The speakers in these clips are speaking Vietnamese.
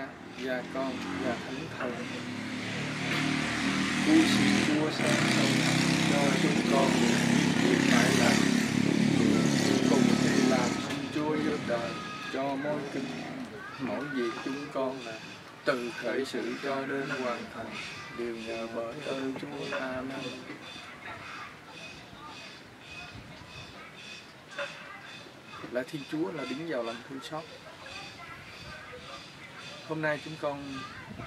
Cha và Con và Thánh Thần. Cứu xin Chúa sáng sông cho chúng con được biết việc phải làm, cùng để làm xin Chúa giúp đời cho mỗi việc chúng con là từ khởi sự cho đến hoàn thành đều nhờ bởi ơn Chúa. Amen. Lạy Thiên Chúa là đứng vào lòng thương xót. Hôm nay chúng con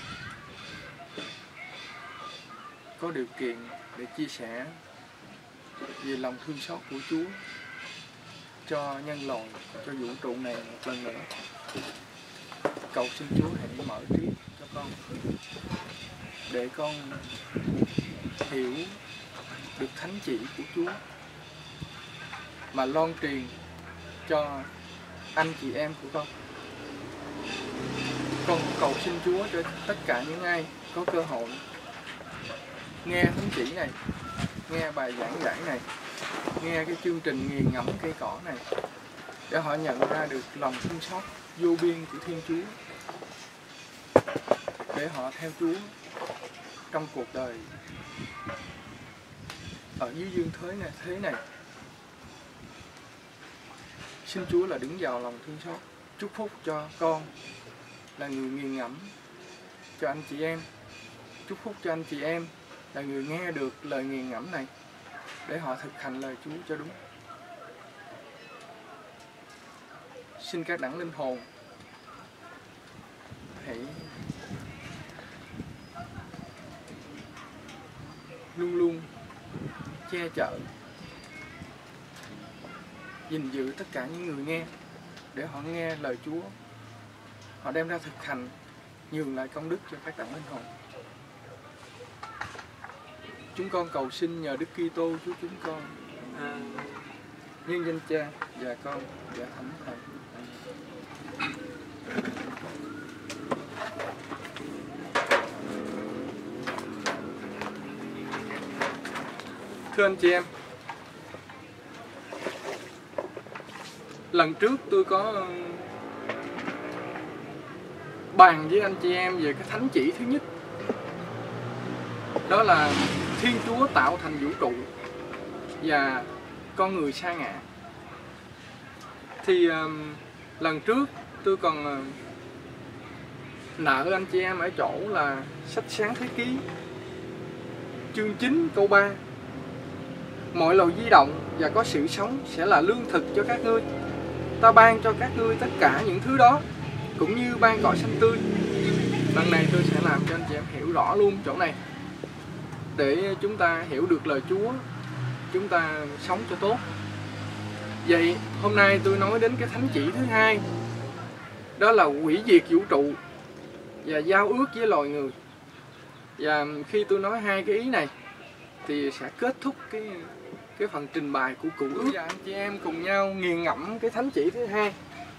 có điều kiện để chia sẻ về lòng thương xót của Chúa cho nhân loại, cho vũ trụ này một lần nữa. Cầu xin Chúa hãy mở trí cho con để con hiểu được thánh chỉ của Chúa mà loan truyền cho anh chị em của con. Con cầu xin Chúa cho tất cả những ai có cơ hội nghe thánh chỉ này, nghe bài giảng giải này, nghe cái chương trình nghiền ngẫm cây cỏ này, để họ nhận ra được lòng thương xót vô biên của Thiên Chúa, để họ theo Chúa trong cuộc đời ở dưới dương thế này. Xin Chúa là đứng vào lòng thương xót, chúc phúc cho con là người nghiền ngẫm, cho anh chị em, chúc phúc cho anh chị em là người nghe được lời nghiền ngẫm này để họ thực hành lời Chúa cho đúng. Xin các đấng linh hồn hãy luôn luôn che chở, gìn giữ tất cả những người nghe để họ nghe lời Chúa, họ đem ra thực hành, nhường lại công đức cho các đấng linh hồn. Chúng con cầu xin nhờ Đức Kitô Chúa chúng con. Nhân danh Cha và Con và Thánh Thần. Thưa anh chị em, lần trước tôi có bàn với anh chị em về cái thánh chỉ thứ nhất, đó là Thiên Chúa tạo thành vũ trụ và con người sa ngã. Thì lần trước tôi còn nợ anh chị em ở chỗ là sách Sáng Thế Ký chương 9 câu 3: mọi loài di động và có sự sống sẽ là lương thực cho các ngươi. Ta ban cho các ngươi tất cả những thứ đó, cũng như ban cỏ xanh tươi. Lần này tôi sẽ làm cho anh chị em hiểu rõ luôn chỗ này, để chúng ta hiểu được lời Chúa, chúng ta sống cho tốt. Vậy hôm nay tôi nói đến cái thánh chỉ thứ hai, đó là hủy diệt vũ trụ và giao ước với loài người. Và khi tôi nói hai cái ý này thì sẽ kết thúc cái phần trình bày của Cựu Ước. Và anh chị em cùng nhau nghiền ngẫm cái thánh chỉ thứ hai.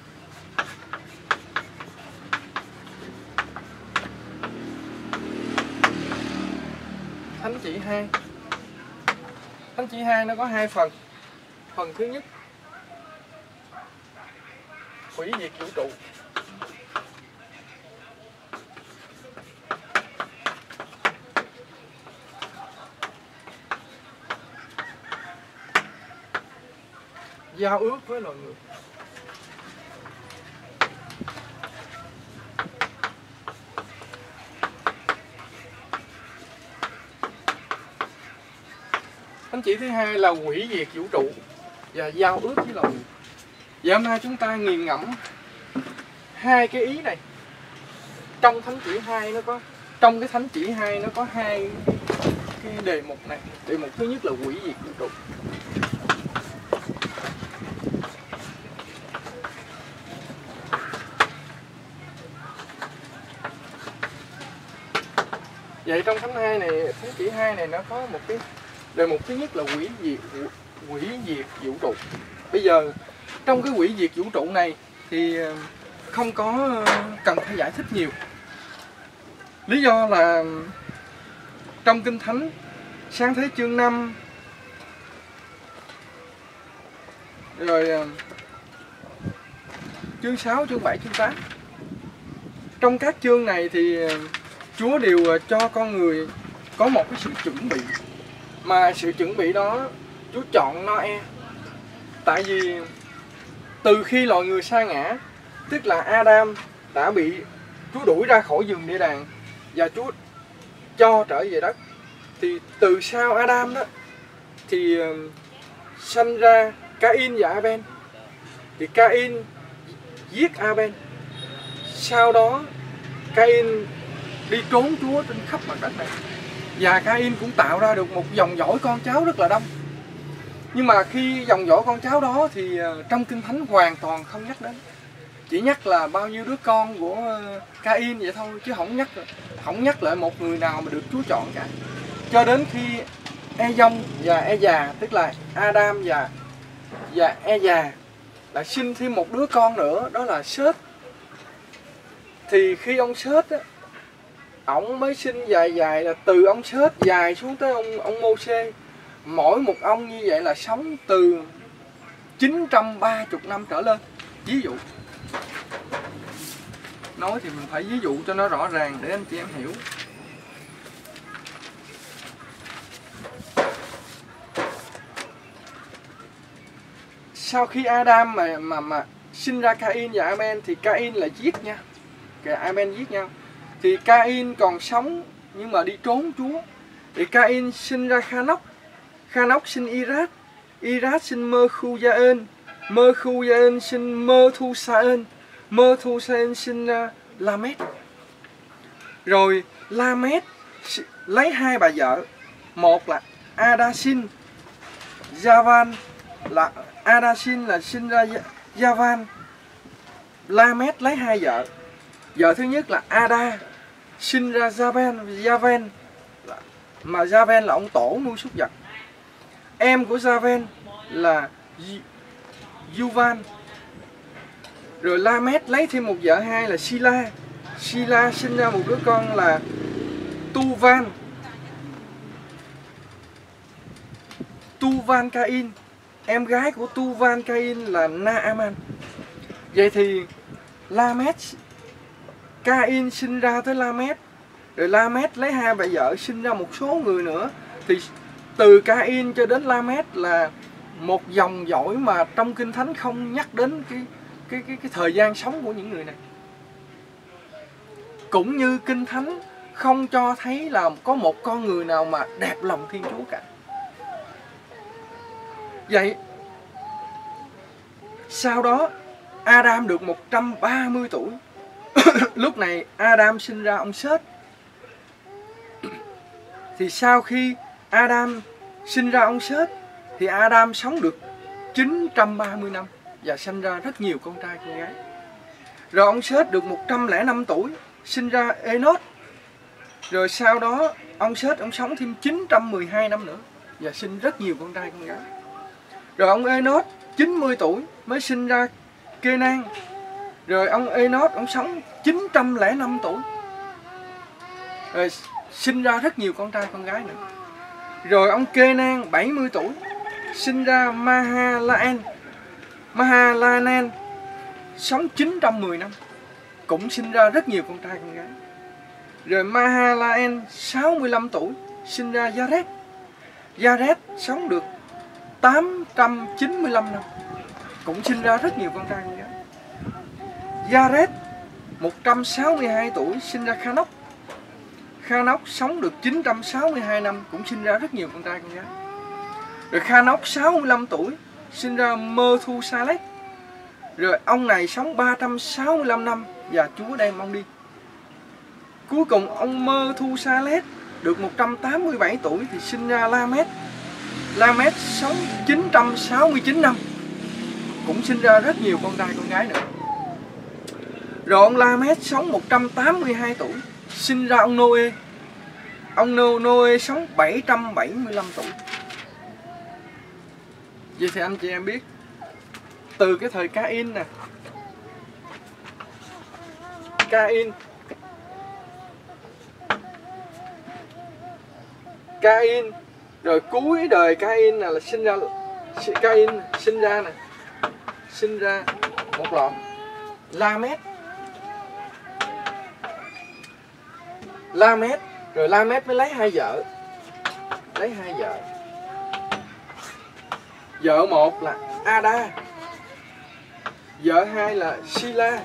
Thánh chỉ 2. Thánh chỉ 2 nó có hai phần. Phần thứ nhất, hủy diệt vũ trụ. Giao ước với loài người. Thánh chỉ thứ hai là hủy diệt vũ trụ và giao ước với loài người. Và hôm nay chúng ta nghiền ngẫm hai cái ý này. Trong thánh chỉ 2 nó có, trong cái thánh chỉ 2 nó có hai cái đề mục này. Đề mục thứ nhất là hủy diệt vũ trụ. Vậy trong thánh chỉ 2 này nó có một cái đề mục thứ nhất là hủy diệt vũ trụ. Bây giờ trong cái hủy diệt vũ trụ này thì không có cần phải giải thích nhiều. Lý do là trong Kinh Thánh Sáng Thế chương 5 rồi chương 6, chương 7, chương 8 trong các chương này thì Chúa đều cho con người có một cái sự chuẩn bị. Mà sự chuẩn bị đó Chúa chọn Noe. Tại vì từ khi loài người sa ngã, tức là Adam đã bị Chúa đuổi ra khỏi vườn địa đàng và Chúa cho trở về đất. Thì từ sau Adam đó thì sanh ra Cain và Abel. Thì Cain giết Abel. Sau đó Cain đi trốn Chúa trên khắp mặt đất này. Và Cain cũng tạo ra được một dòng dõi con cháu rất là đông. Nhưng mà khi dòng dõi con cháu đó thì trong Kinh Thánh hoàn toàn không nhắc đến. Chỉ nhắc là bao nhiêu đứa con của Cain vậy thôi, chứ không nhắc lại một người nào mà được Chúa chọn cả. Cho đến khi E-dông và E-già, tức là Adam và E-già lại sinh thêm một đứa con nữa, đó là Sết. Thì khi ông Sết á, ổng mới sinh dài là từ ông Sết dài xuống tới ông Mô-sê. Mỗi một ông như vậy là sống từ 930 năm trở lên. Ví dụ nói thì mình phải ví dụ cho nó rõ ràng để anh chị em hiểu. Sau khi Adam mà sinh ra Cain và Abel thì Cain lại giết nhau, Abel giết nhau. Thì Cain còn sống nhưng mà đi trốn Chúa. Thì Cain sinh ra Khanok sinh Irad, Irad sinh Mơ-khu-gia-ên, Mơ-khu-gia-ên sinh Mơ-thu-sa-ên, Mơ-thu-sa-ên sinh ra La-mét. Rồi La-mét lấy hai bà vợ, một là Adasin, Javan, là Adasin là sinh ra Javan. La-mét lấy hai vợ. Vợ thứ nhất là Ada, sinh ra Javen, mà Javen là ông tổ nuôi súc vật. Em của Javen là Juvan. Rồi La-mét lấy thêm một vợ hai là Sila. Sila sinh ra một đứa con là Tuvan Cain. Em gái của Tuvan Cain là Naaman. Vậy thì La-mét, Cain sinh ra tới La-mét. Rồi La-mét lấy hai bà vợ sinh ra một số người nữa. Thì từ Cain cho đến La-mét là một dòng dõi mà trong Kinh Thánh không nhắc đến cái thời gian sống của những người này. Cũng như Kinh Thánh không cho thấy là có một con người nào mà đẹp lòng Thiên Chúa cả. Vậy sau đó Adam được 130 tuổi. Lúc này Adam sinh ra ông Sết. Thì sau khi Adam sinh ra ông Sết thì Adam sống được 930 năm và sinh ra rất nhiều con trai con gái. Rồi ông Sết được 105 tuổi, sinh ra Enoch. Rồi sau đó ông Sết ông sống thêm 912 năm nữa và sinh rất nhiều con trai con gái. Rồi ông Enoch 90 tuổi mới sinh ra Kenan. Rồi ông Enoch ông sống 905 tuổi. Rồi sinh ra rất nhiều con trai con gái nữa. Rồi ông Kenan 70 tuổi sinh ra Mahalanan sống 910 năm, cũng sinh ra rất nhiều con trai con gái. Rồi Mahalael 65 tuổi sinh ra Jared. Jared sống được 895 năm, cũng sinh ra rất nhiều con trai con gái. Jared 162 tuổi sinh ra Khanok. Khanok sống được 962 năm, cũng sinh ra rất nhiều con trai con gái. Rồi Khanok 65 tuổi sinh ra Mơ-thu-sa-lét. Rồi ông này sống 365 năm và Chúa đem ông đi. Cuối cùng ông Mơ-thu-sa-lét được 187 tuổi thì sinh ra La-mét. La-mét sống 969 năm, cũng sinh ra rất nhiều con trai con gái nữa. Rồi ông La-mét sống 182 tuổi, sinh ra ông Nô-ê. Ông Nô-ê sống 775 tuổi. Vậy thì anh chị em biết, từ cái thời Cain nè, Cain rồi cuối đời Cain là sinh ra Cain sinh ra một loạt La-mét. La-mét, rồi La-mét mới lấy hai vợ. Lấy hai vợ. Vợ một là Ada, vợ hai là Sila.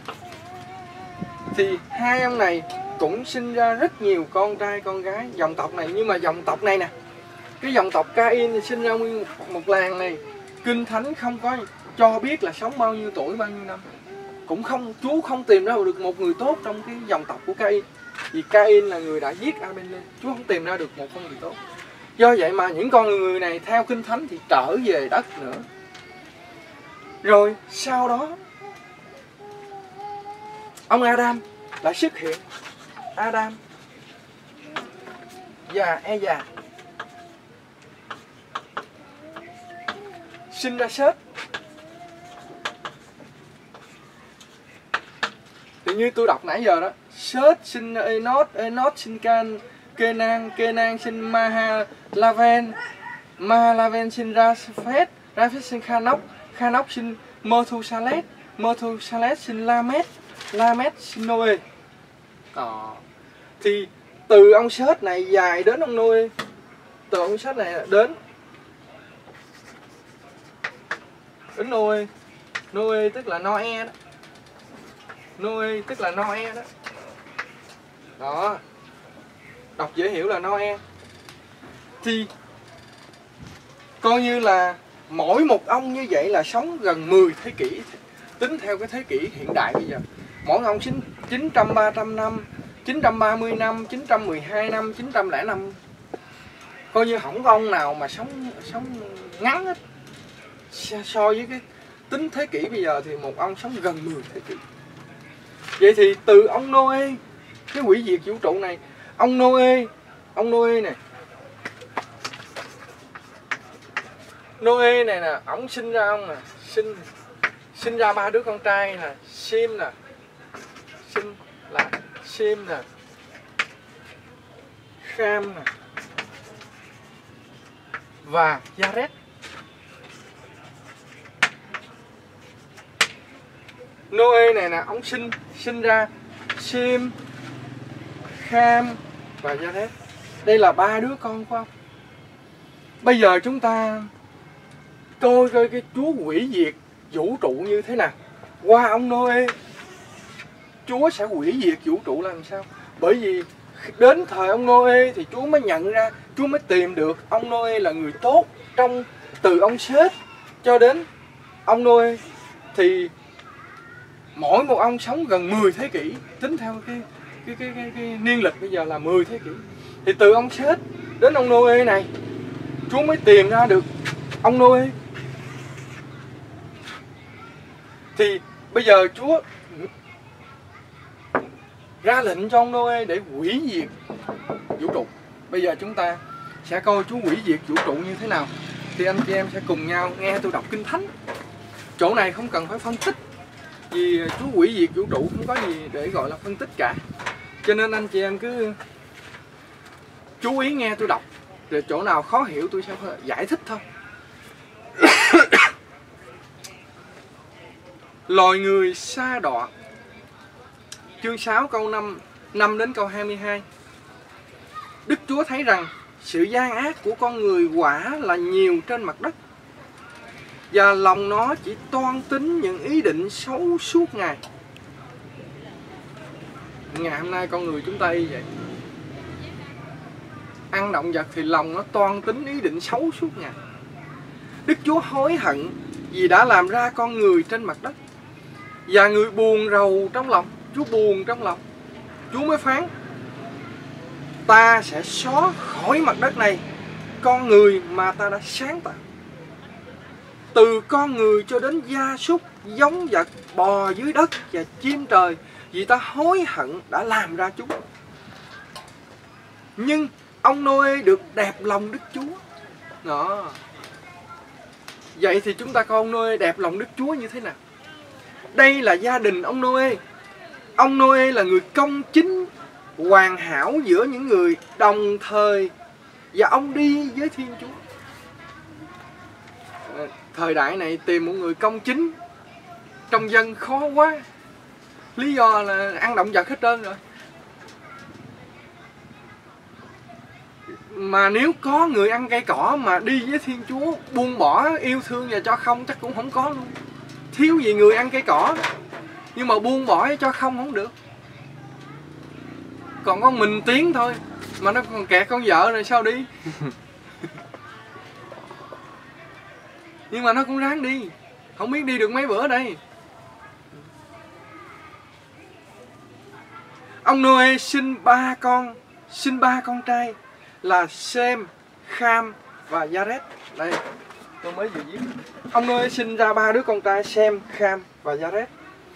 Thì hai ông này cũng sinh ra rất nhiều con trai con gái dòng tộc này. Nhưng mà dòng tộc này nè, cái dòng tộc Cain thì sinh ra nguyên một làng này, Kinh Thánh không có cho biết là sống bao nhiêu tuổi, bao nhiêu năm. Cũng không, Chúa không tìm ra được một người tốt trong cái dòng tộc của Cain. Vì Cain là người đã giết Abel. Chúa không tìm ra được một con người tốt. Do vậy mà những con người này theo Kinh Thánh thì trở về đất nữa. Rồi sau đó ông Adam lại xuất hiện. Adam và Eva sinh ra Sết. Thì như tôi đọc nãy giờ đó, Sết sinh ra Enoch, Enoch sinh Kenan, Kenan sinh Mahalaven, Mahalaven sinh Japheth, Japheth sinh Khanok, Khanok sinh Methuselah, Methuselah sinh Lamed, Lamed sinh Noe. Thì từ ông Sết này dài đến ông Noe, từ ông Sết này đến Noe. Noe tức là Noe đó. Noe tức là Noe đó. Đó, đọc dễ hiểu là Noe. Thì coi như là mỗi một ông như vậy là sống gần 10 thế kỷ. Tính theo cái thế kỷ hiện đại bây giờ, mỗi ông sinh 900-300 năm, 930 năm, 912 năm, 900 năm. Coi như không có ông nào mà sống ngắn hết. So với cái tính thế kỷ bây giờ thì một ông sống gần 10 thế kỷ. Vậy thì từ ông Noe, cái hủy diệt vũ trụ này, ông Noe này, Noe này nè, ổng sinh ra ông nè, sinh ra ba đứa con trai nè, Sim nè, Sim nè, Kham nè và Jared. Noe này nè, ông sinh ra Sim, Kham và Jared. Đây là ba đứa con của ông. Bây giờ chúng ta coi cái Chúa hủy diệt vũ trụ như thế nào. Qua ông Noe, Chúa sẽ hủy diệt vũ trụ làm sao? Bởi vì đến thời ông Noe thì Chúa mới nhận ra, Chúa mới tìm được ông Noe là người tốt. Từ ông Sết cho đến ông Noe thì mỗi một ông sống gần 10 thế kỷ. Tính theo cái niên lịch bây giờ là 10 thế kỷ. Thì từ ông Sết đến ông Noe này, Chúa mới tìm ra được ông Noe. Thì bây giờ Chúa ra lệnh cho ông Noe để hủy diệt vũ trụ. Bây giờ chúng ta sẽ coi Chúa hủy diệt vũ trụ như thế nào. Thì anh chị em sẽ cùng nhau nghe tôi đọc Kinh Thánh. Chỗ này không cần phải phân tích, vì Chúa hủy diệt vũ trụ không có gì để gọi là phân tích cả. Cho nên anh chị em cứ chú ý nghe tôi đọc, rồi chỗ nào khó hiểu tôi sẽ giải thích thôi. Loài người sa đọa. Chương 6 câu 5 đến câu 22. Đức Chúa thấy rằng sự gian ác của con người quả là nhiều trên mặt đất, và lòng nó chỉ toan tính những ý định xấu suốt ngày. Ngày hôm nay con người chúng ta y vậy. Ăn động vật thì lòng nó toan tính ý định xấu suốt ngày. Đức Chúa hối hận vì đã làm ra con người trên mặt đất, và người buồn rầu trong lòng. Chúa buồn trong lòng. Chúa mới phán: ta sẽ xóa khỏi mặt đất này con người mà ta đã sáng tạo, từ con người cho đến gia súc, giống vật, bò dưới đất và chim trời, vì ta hối hận đã làm ra chúng. Nhưng ông Noe được đẹp lòng Đức Chúa. Đó. Vậy thì chúng ta coi ông Noe đẹp lòng Đức Chúa như thế nào. Đây là gia đình ông Noe. Ông Noe là người công chính, hoàn hảo giữa những người đồng thời, và ông đi với Thiên Chúa. Thời đại này tìm một người công chính trong dân khó quá. Lý do là ăn động vật hết trơn rồi. Mà nếu có người ăn cây cỏ mà đi với Thiên Chúa, buông bỏ yêu thương và cho không chắc cũng không có luôn. Thiếu gì người ăn cây cỏ, nhưng mà buông bỏ cho không không được. Còn con mình tiến thôi, mà nó còn kẹt con vợ rồi sao đi. Nhưng mà nó cũng ráng đi. Không biết đi được mấy bữa đây. Ông Noe sinh ba con trai là Sem, Kham và Jared. Đây, tôi mới vừa viết. Ông Noe sinh ra 3 đứa con trai Sem, Kham và Jared.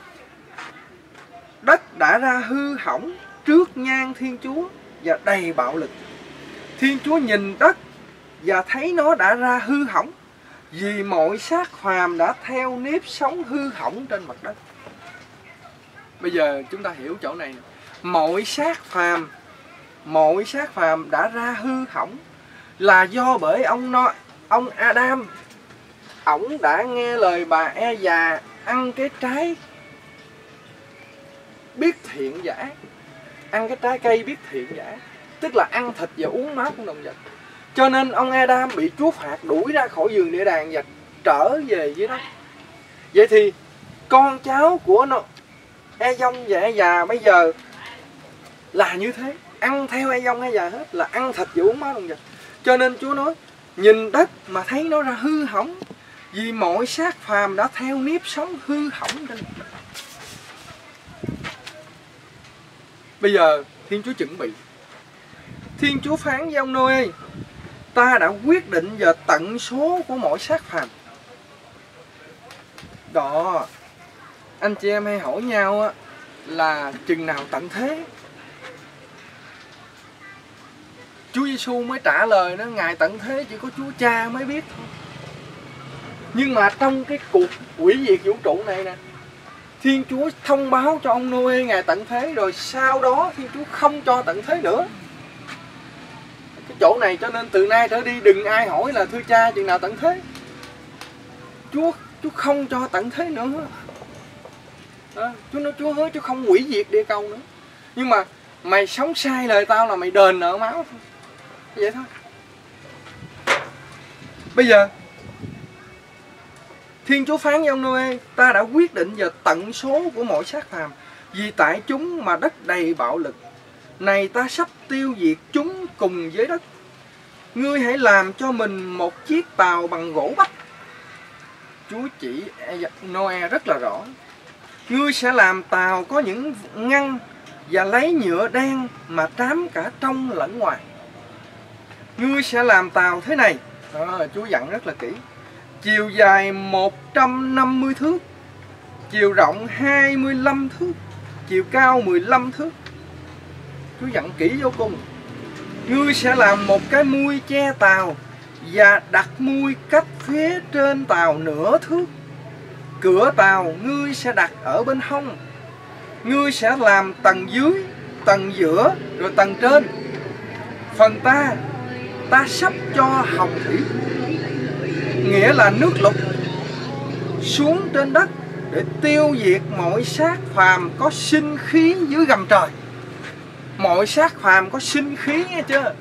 Đất đã ra hư hỏng trước nhan Thiên Chúa và đầy bạo lực. Thiên Chúa nhìn đất và thấy nó đã ra hư hỏng, vì mọi xác phàm đã theo nếp sống hư hỏng trên mặt đất. Bây giờ chúng ta hiểu chỗ này. Mọi xác phàm đã ra hư hỏng là do bởi ông Adam. Ổng đã nghe lời bà Eva ăn cái trái biết thiện và ác. Ăn cái trái cây biết thiện và ác, tức là ăn thịt và uống máu của động vật. Cho nên ông Adam bị Chúa phạt đuổi ra khỏi vườn địa đàng và trở về dưới đất. Vậy thì con cháu của Edom và Eva bây giờ là như thế, ăn theo Edom Eva hết, là ăn thịt và uống máu động vật. Cho nên Chúa nói nhìn đất mà thấy nó ra hư hỏng, vì mọi xác phàm đã theo nếp sống hư hỏng trên mặt đất. Bây giờ Thiên Chúa chuẩn bị. Thiên Chúa phán với ông Noe: ta đã quyết định giờ tận số của mỗi xác phàm. Đó, anh chị em hay hỏi nhau á, là chừng nào tận thế. Chúa Giêsu mới trả lời đó, Ngài tận thế chỉ có Chúa Cha mới biết thôi. Nhưng mà trong cái cuộc hủy diệt vũ trụ này nè, Thiên Chúa thông báo cho ông Noe Ngài tận thế, rồi sau đó Thiên Chúa không cho tận thế nữa. Cái chỗ này cho nên từ nay trở đi đừng ai hỏi là thưa cha chừng nào tận thế. Chúa không cho tận thế nữa. Chúa hứa Chúa không hủy diệt địa cầu nữa. Nhưng mà mày sống sai lời tao là mày đền nợ máu thôi. Vậy thôi. Bây giờ Thiên Chúa phán với ông Noe: ta đã quyết định giờ tận số của mọi xác phàm, vì tại chúng mà đất đầy bạo lực. Này ta sắp tiêu diệt chúng cùng với đất. Ngươi hãy làm cho mình một chiếc tàu bằng gỗ bách. Chúa chỉ Noe rất là rõ. Ngươi sẽ làm tàu có những ngăn và lấy nhựa đen mà trám cả trong lẫn ngoài. Ngươi sẽ làm tàu thế này. Chúa dặn rất là kỹ. Chiều dài 150 thước, chiều rộng 25 thước, chiều cao 15 thước. Chúa dặn kỹ vô cùng. Ngươi sẽ làm một cái mui che tàu và đặt mui cách phía trên tàu nửa thước. Cửa tàu ngươi sẽ đặt ở bên hông. Ngươi sẽ làm tầng dưới, tầng giữa, rồi tầng trên. Phần ta sắp cho hồng thủy, nghĩa là nước lụt, xuống trên đất để tiêu diệt mọi xác phàm có sinh khí dưới gầm trời. Mọi xác phàm có sinh khí nghe chưa?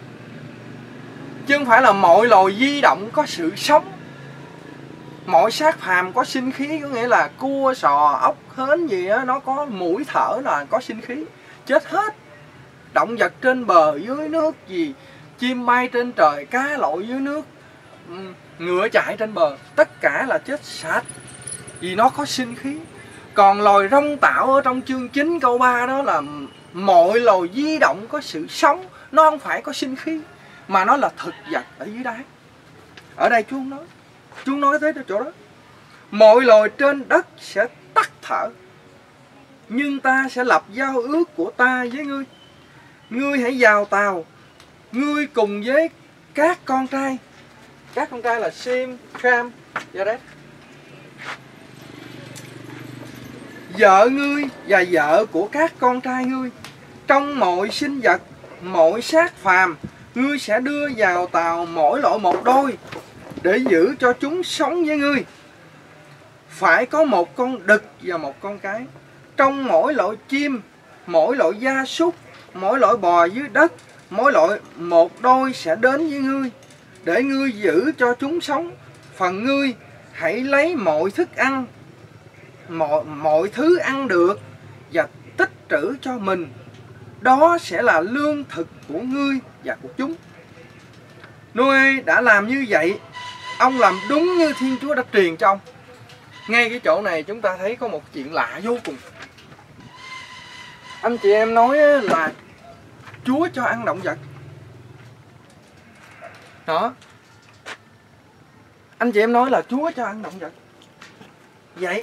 Chứ không phải là mọi loài di động có sự sống. Mọi xác phàm có sinh khí, có nghĩa là cua, sò, ốc, hến gì đó, nó có mũi thở là có sinh khí. Chết hết. Động vật trên bờ, dưới nước gì, chim bay trên trời, cá lội dưới nước, ngựa chạy trên bờ, tất cả là chết sạch, vì nó có sinh khí. Còn loài rong tạo ở trong chương 9 câu 3 đó là mọi loài di động có sự sống, nó không phải có sinh khí, mà nó là thực vật ở dưới đáy. Ở đây Chúa không nói. Chúa nói tới chỗ đó. Mọi loài trên đất sẽ tắt thở, nhưng ta sẽ lập giao ước của ta với ngươi. Ngươi hãy vào tàu, ngươi cùng với các con trai. Các con trai là Sem, Kham, Jared. Vợ ngươi và vợ của các con trai ngươi. Trong mọi sinh vật, mọi xác phàm, ngươi sẽ đưa vào tàu mỗi loại một đôi, để giữ cho chúng sống với ngươi. Phải có một con đực và một con cái. Trong mỗi loại chim, mỗi loại gia súc, mỗi loại bò dưới đất, mỗi loại một đôi sẽ đến với ngươi, để ngươi giữ cho chúng sống. Phần ngươi hãy lấy mọi thức ăn, mọi thứ ăn được và tích trữ cho mình. Đó sẽ là lương thực của ngươi và của chúng. Noe đã làm như vậy. Ông làm đúng như Thiên Chúa đã truyền cho ông. Ngay cái chỗ này chúng ta thấy có một chuyện lạ vô cùng. Anh chị em nói là Chúa cho ăn động vật. Đó. Anh chị em nói là Chúa cho ăn động vật. Vậy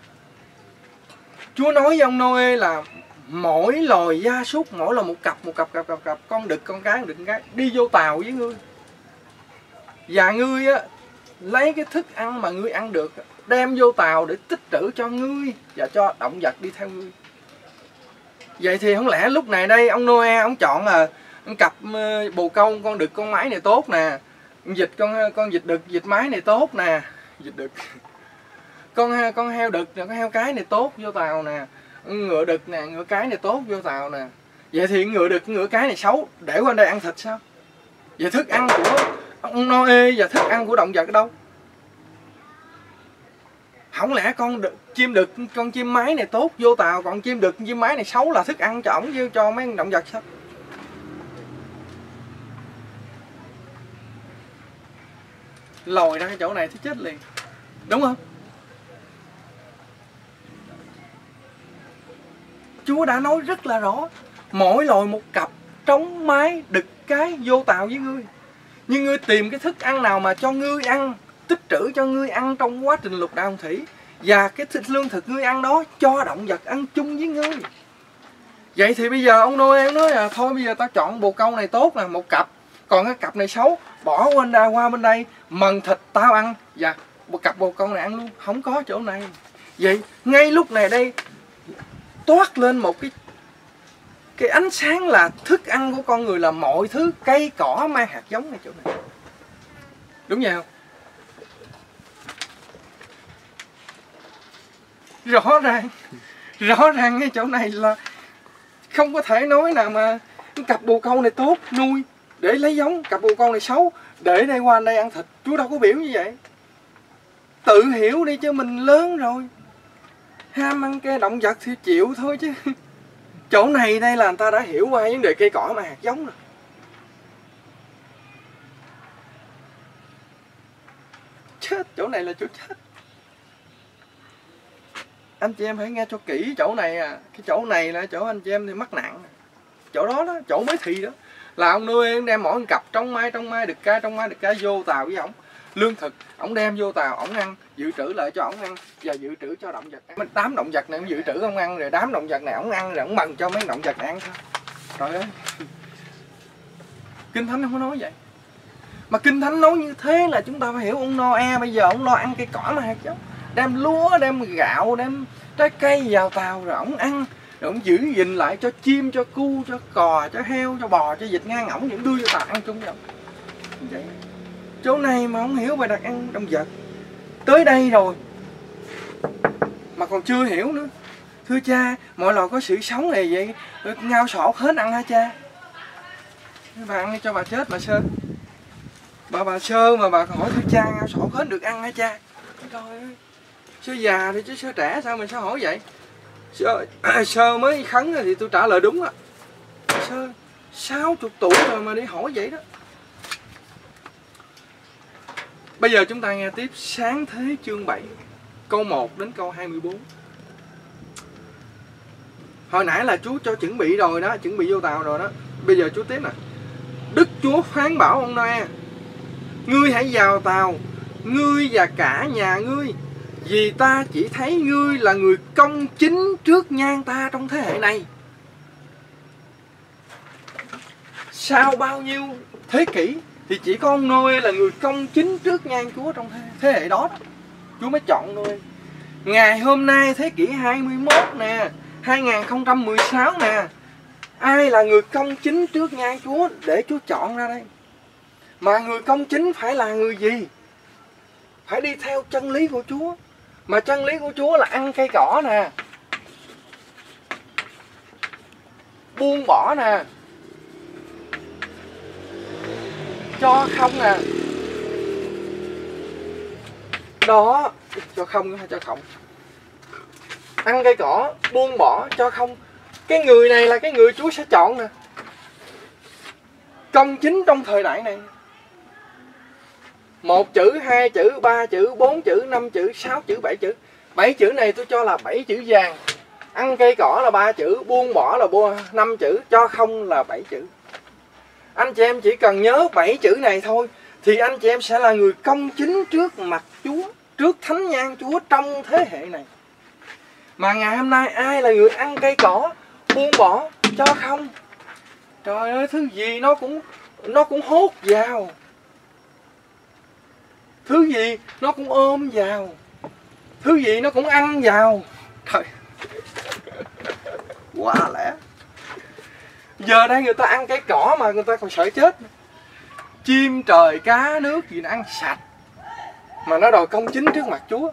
Chúa nói với ông Noe là mỗi loài gia súc, mỗi là một cặp, con đực, con cái, đi vô tàu với ngươi. Và ngươi á, lấy cái thức ăn mà ngươi ăn được đem vô tàu để tích trữ cho ngươi và cho động vật đi theo ngươi. Vậy thì không lẽ lúc này đây ông Noe ông chọn là cặp bồ câu, con đực, con mái này tốt nè, vịt, con vịt đực, vịt mái này tốt nè, vịt đực, con heo đực nè, con heo cái này tốt vô tàu nè, ngựa đực nè, ngựa cái này tốt vô tàu nè. Vậy thì ngựa đực, ngựa cái này xấu, để qua đây ăn thịt sao? Vậy thức ăn của ông Noe và thức ăn của động vật ở đâu? Không lẽ chim đực, con chim mái này tốt vô tàu, còn chim đực, chim mái này xấu là thức ăn cho ổng với cho mấy động vật sao? Lòi ra cái chỗ này thì chết liền. Đúng không? Chúa đã nói rất là rõ. Mỗi loài một cặp, trống, mái, đực, cái vô tàu với ngươi. Nhưng ngươi tìm cái thức ăn nào mà cho ngươi ăn, tích trữ cho ngươi ăn trong quá trình lục đạo thủy. Và cái lương thực ngươi ăn đó cho động vật ăn chung với ngươi. Vậy thì bây giờ ông Noe nói là thôi bây giờ tao chọn bồ câu này tốt nè, một cặp. Còn cái cặp này xấu, bỏ qua bên đây, mần thịt tao ăn. Và một cặp bồ câu này ăn luôn. Không có chỗ này. Vậy ngay lúc này đây toát lên một cái ánh sáng là thức ăn của con người là mọi thứ cây cỏ mang hạt giống này chỗ này. Đúng vậy không? Rõ ràng cái chỗ này là không có thể nói nào mà cặp bồ câu này tốt nuôi để lấy giống, cặp bồ câu này xấu để đây qua đây ăn thịt. Chúa đâu có biểu như vậy. Tự hiểu đi chứ mình lớn rồi, ham ăn cái động vật thì chịu thôi chứ. Chỗ này đây là người ta đã hiểu qua vấn đề cây cỏ mà hạt giống rồi. Chết, chỗ này là chỗ chết. Anh chị em hãy nghe cho kỹ chỗ này à. Cái chỗ này là chỗ anh chị em thì mắc nặng. Chỗ đó đó, chỗ mới thị đó. Là ông nuôi đem mỗi cặp trong mai đực cái vô tàu với ổng. Lương thực, ổng đem vô tàu, ổng ăn, dự trữ lại cho ổng ăn và dự trữ cho động vật ăn. Đám động vật này ổng dự trữ ổng ăn, rồi đám động vật này ổng ăn, rồi ổng mần cho mấy động vật này ăn thôi. Trời ơi. Kinh Thánh không có nói vậy. Mà Kinh Thánh nói như thế là chúng ta phải hiểu ông Noe bây giờ ổng lo ăn cây cỏ mà hạt giống. Đem lúa, đem gạo, đem trái cây vào tàu rồi ổng ăn. Rồi ổng giữ gìn lại cho chim, cho cu, cho cò, cho heo, cho bò, cho vịt ngang ổng vẫn đưa vô tàu ăn chung với ổng. Vậy chỗ này mà không hiểu về đặt ăn động vật. Tới đây rồi mà còn chưa hiểu nữa. Thưa cha, mọi loài có sự sống này vậy, ngao sổ hết ăn hả cha? Bà ăn cho bà chết bà sơ. Bà sơ mà bà hỏi thưa cha ngao sổ hết được ăn hả cha? Trời ơi, sơ già thì chứ sơ trẻ sao mình sao hỏi vậy? Sơ mới khấn thì tôi trả lời đúng á. Sơ 60 tuổi rồi mà đi hỏi vậy đó. Bây giờ chúng ta nghe tiếp Sáng Thế chương 7 câu 1 đến câu 24. Hồi nãy là Chúa cho chuẩn bị rồi đó, chuẩn bị vô tàu rồi đó. Bây giờ Chúa tiếp nè. Đức Chúa phán bảo ông Noe: ngươi hãy vào tàu, ngươi và cả nhà ngươi, vì ta chỉ thấy ngươi là người công chính trước nhan ta trong thế hệ này. Sau bao nhiêu thế kỷ thì chỉ có ông Noe là người công chính trước nhan Chúa trong thế hệ đó. Chúa mới chọn Noe. Ngày hôm nay thế kỷ 21 nè, 2016 nè, ai là người công chính trước nhan Chúa để Chúa chọn ra đây? Mà người công chính phải là người gì? Phải đi theo chân lý của Chúa. Mà chân lý của Chúa là ăn cây cỏ nè, buông bỏ nè, cho không à. Đó, cho không hay cho không. Ăn cây cỏ, buông bỏ, cho không. Cái người này là cái người Chúa sẽ chọn nè. Công chính trong thời đại này. 1 chữ, 2 chữ, 3 chữ, 4 chữ, 5 chữ, 6 chữ, 7 chữ. 7 chữ này tôi cho là 7 chữ vàng. Ăn cây cỏ là 3 chữ, buông bỏ là 5 chữ, cho không là 7 chữ. Anh chị em chỉ cần nhớ 7 chữ này thôi thì anh chị em sẽ là người công chính trước mặt Chúa, trước thánh nhan Chúa trong thế hệ này. Mà ngày hôm nay ai là người ăn cây cỏ, buông bỏ, cho không? Trời ơi, thứ gì nó cũng hốt vào. Thứ gì nó cũng ôm vào. Thứ gì nó cũng ăn vào. Trời, quá lẽ. Giờ đây người ta ăn cái cỏ mà người ta còn sợ chết. Chim trời cá nước gì nó ăn sạch, mà nó đòi công chính trước mặt Chúa.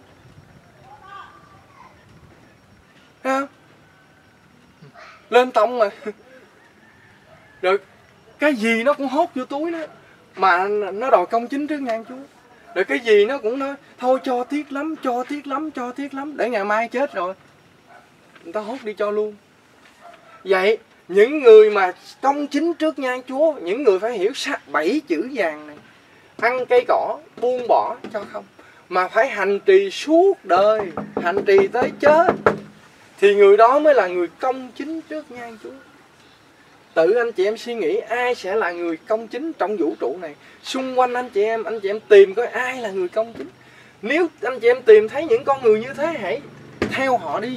Thấy không? Lên tông mà. Rồi cái gì nó cũng hốt vô túi đó, mà nó đòi công chính trước ngang Chúa. Rồi cái gì nó cũng nói thôi cho tiếc lắm, cho tiếc lắm, cho tiếc lắm, để ngày mai chết rồi người ta hốt đi cho luôn. Vậy những người mà công chính trước nhan Chúa, những người phải hiểu 7 chữ vàng này: ăn cây cỏ, buông bỏ, cho không, mà phải hành trì suốt đời, hành trì tới chết, thì người đó mới là người công chính trước nhan Chúa. Tự anh chị em suy nghĩ ai sẽ là người công chính trong vũ trụ này. Xung quanh anh chị em tìm coi ai là người công chính. Nếu anh chị em tìm thấy những con người như thế, hãy theo họ đi.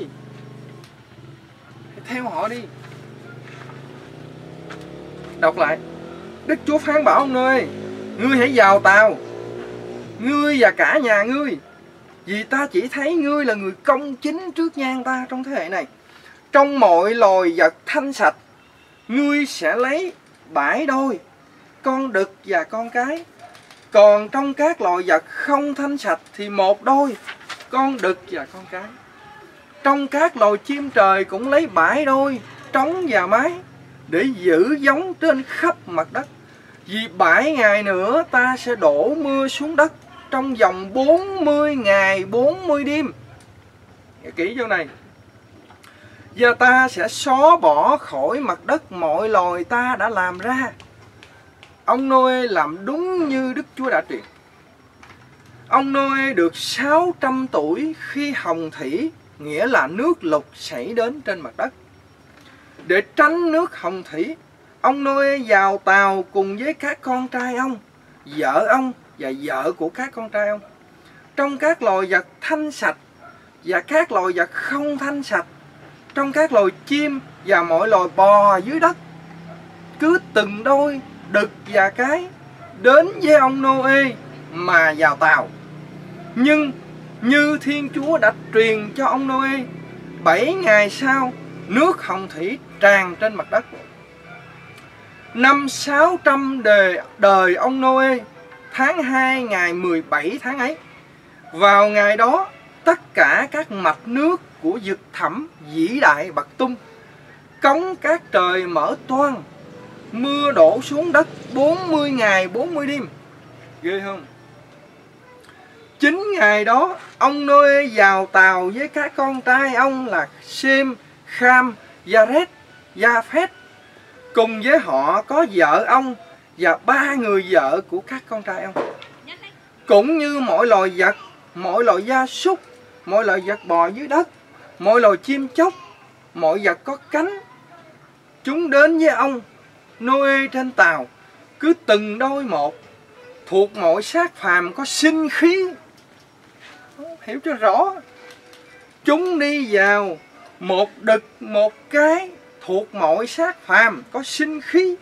Theo họ đi. Đọc lại. Đức Chúa phán bảo ông ơi, ngươi hãy vào tàu, ngươi và cả nhà ngươi, vì ta chỉ thấy ngươi là người công chính trước nhan ta trong thế hệ này. Trong mọi loài vật thanh sạch, ngươi sẽ lấy 7 đôi, con đực và con cái. Còn trong các loài vật không thanh sạch thì 1 đôi, con đực và con cái. Trong các loài chim trời cũng lấy 7 đôi, trống và mái, để giữ giống trên khắp mặt đất. Vì 7 ngày nữa ta sẽ đổ mưa xuống đất trong vòng 40 ngày 40 đêm. Nghe kỹ vô này. Và ta sẽ xóa bỏ khỏi mặt đất mọi loài ta đã làm ra. Ông Noe làm đúng như Đức Chúa đã truyền. Ông Noe được 600 tuổi khi hồng thủy, nghĩa là nước lụt xảy đến trên mặt đất. Để tránh nước hồng thủy, ông Noe vào tàu cùng với các con trai ông, vợ ông và vợ của các con trai ông. Trong các loài vật thanh sạch và các loài vật không thanh sạch, trong các loài chim và mọi loài bò dưới đất, cứ từng đôi đực và cái đến với ông Noe mà vào tàu. Nhưng như Thiên Chúa đã truyền cho ông Noe, 7 ngày sau nước hồng thủy tràn trên mặt đất. Năm 600 đời ông Noe, tháng 2 ngày 17 tháng ấy, vào ngày đó tất cả các mạch nước của vực thẳm vĩ đại bật tung, cống các trời mở toang, mưa đổ xuống đất 40 ngày 40 đêm. Ghê không? 9 ngày đó ông Noe vào tàu với các con trai ông là Sem, Kham, Jared, Japheth. Cùng với họ có vợ ông và 3 người vợ của các con trai ông. Cũng như mọi loài vật, mọi loài gia súc, mọi loài vật bò dưới đất, mọi loài chim chóc, mọi vật có cánh, chúng đến với ông Noe trên tàu, cứ từng đôi một, thuộc mọi xác phàm có sinh khí. Hiểu cho rõ. Chúng đi vào, một đực một cái, thuộc mọi xác phàm có sinh khí.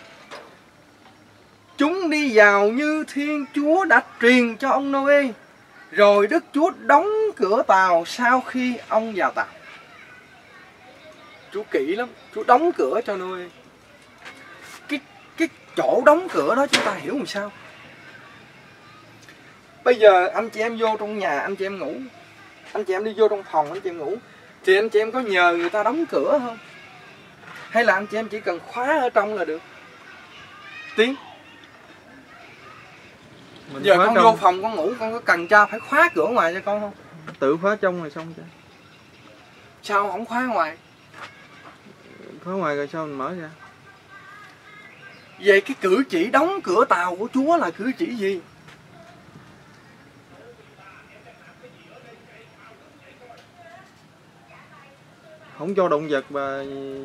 Chúng đi vào như Thiên Chúa đã truyền cho ông Noe. Rồi Đức Chúa đóng cửa tàu sau khi ông vào tàu. Chúa kỹ lắm, Chúa đóng cửa cho Noe. Cái chỗ đóng cửa đó chúng ta hiểu làm sao? Bây giờ anh chị em vô trong nhà, anh chị em ngủ, anh chị em đi vô trong phòng anh chị em ngủ, thì anh chị em có nhờ người ta đóng cửa không? Hay là anh chị em chỉ cần khóa ở trong là được? Tiến, Giờ con vô phòng con ngủ, con có cần cha phải khóa cửa ngoài cho con không? Tự khóa trong rồi xong cha. Sao không khóa ngoài? Khóa ngoài rồi sao mình mở ra? Vậy cái cử chỉ đóng cửa tàu của Chúa là cử chỉ gì? Không cho động vật và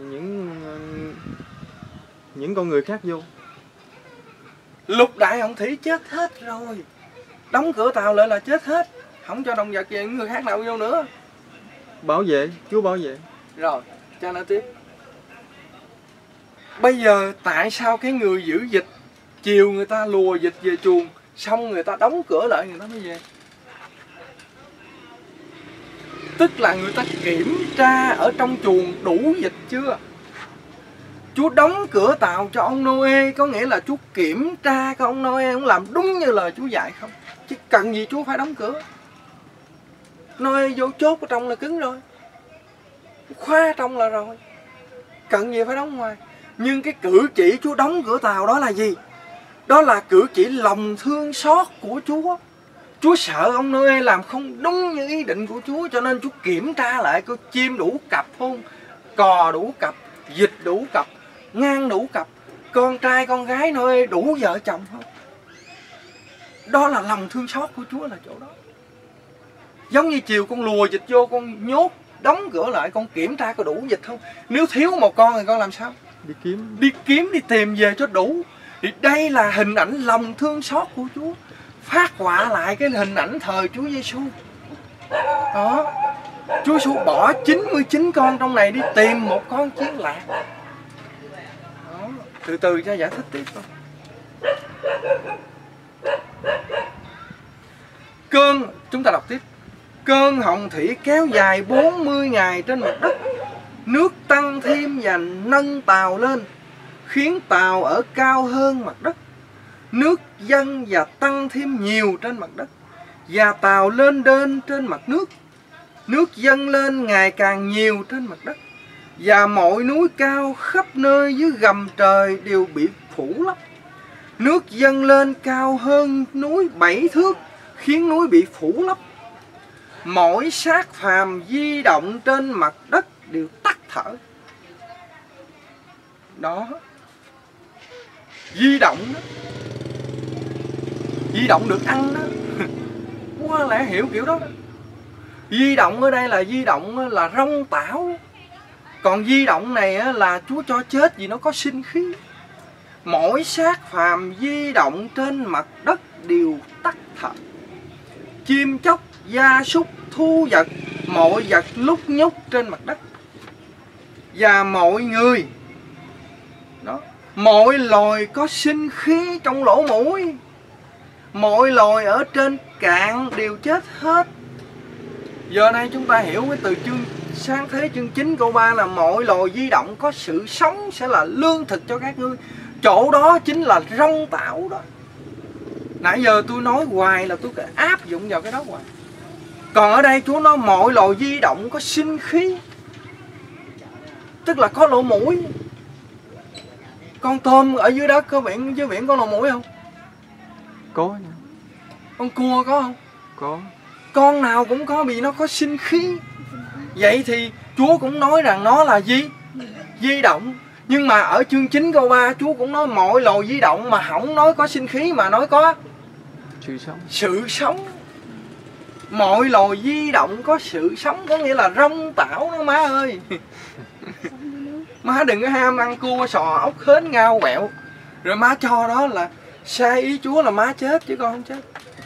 những con người khác vô. Lục đại hồng thủy chết hết rồi, đóng cửa tàu lại là chết hết, không cho động vật và những người khác nào vô nữa. Bảo vệ, Chúa bảo vệ. Rồi, cho nó tiếp. Bây giờ tại sao cái người giữ dịch chiều người ta lùa dịch về chuồng, xong người ta đóng cửa lại người ta mới về? Tức là người ta kiểm tra ở trong chuồng đủ dịch chưa? Chúa đóng cửa tàu cho ông Noe có nghĩa là Chúa kiểm tra coi ông Noe ông làm đúng như lời Chúa dạy không? Chứ cần gì Chúa phải đóng cửa? Noe vô chốt ở trong là cứng rồi, khóa trong là rồi, cần gì phải đóng ngoài? Nhưng cái cử chỉ Chúa đóng cửa tàu đó là gì? Đó là cử chỉ lòng thương xót của Chúa. Chúa sợ ông Noe làm không đúng như ý định của Chúa, cho nên Chúa kiểm tra lại coi chim đủ cặp không, cò đủ cặp, vịt đủ cặp, ngan đủ cặp, con trai con gái Noe đủ vợ chồng không? Đó là lòng thương xót của Chúa là chỗ đó. Giống như chiều con lùa vịt vô, con nhốt đóng cửa lại, con kiểm tra có đủ vịt không. Nếu thiếu một con thì con làm sao? Đi kiếm đi tìm về cho đủ. Thì đây là hình ảnh lòng thương xót của Chúa, phát họa lại cái hình ảnh thời Chúa Giêsu. Đó, Chúa Giêsu bỏ 99 con trong này đi tìm một con chiên lạc. Đó, từ từ cho giải thích tiếp thôi. Chúng ta đọc tiếp. Cơn hồng thủy kéo dài 40 ngày trên mặt đất, nước tăng thêm và nâng tàu lên, khiến tàu ở cao hơn mặt đất. Nước dâng và tăng thêm nhiều trên mặt đất, và tàu lên đên trên mặt nước. Nước dâng lên ngày càng nhiều trên mặt đất, và mọi núi cao khắp nơi dưới gầm trời đều bị phủ lấp. Nước dâng lên cao hơn núi 7 thước, khiến núi bị phủ lấp. Mỗi xác phàm di động trên mặt đất đều tắt thở. Đó, di động đó, di động được ăn đó. Quá lẽ hiểu kiểu đó, đó. Di động ở đây là di động là rong tảo. Còn di động này là Chúa cho chết vì nó có sinh khí. Mỗi xác phàm di động trên mặt đất đều tắt thở. Chim chóc, gia súc, thu vật, mọi vật lúc nhúc trên mặt đất. Và mọi người đó, mọi loài có sinh khí trong lỗ mũi. Mọi loài ở trên cạn đều chết hết. Giờ này chúng ta hiểu cái từ chương Sáng Thế chương 9 câu 3 là mọi loài di động có sự sống sẽ là lương thực cho các ngươi. Chỗ đó chính là rong tảo đó. Nãy giờ tôi nói hoài là tôi áp dụng vào cái đó hoài. Còn ở đây Chúa nói mọi loài di động có sinh khí, tức là có lỗ mũi. Con tôm ở dưới đất dưới biển có lỗ mũi không? Có nha. Con cua có không? Có. Con nào cũng có vì nó có sinh khí. Vậy thì Chúa cũng nói rằng nó là gì? Di động. Nhưng mà ở chương 9 câu 3 Chúa cũng nói mọi loài di động, mà không nói có sinh khí mà nói có sự sống. Sự sống. Mọi loài di động có sự sống, có nghĩa là rong tảo đó má ơi. Má đừng có ham ăn cua, sò, ốc, hến, ngao, quẹo, rồi má cho đó là sai ý Chúa là má chết chứ con không chết.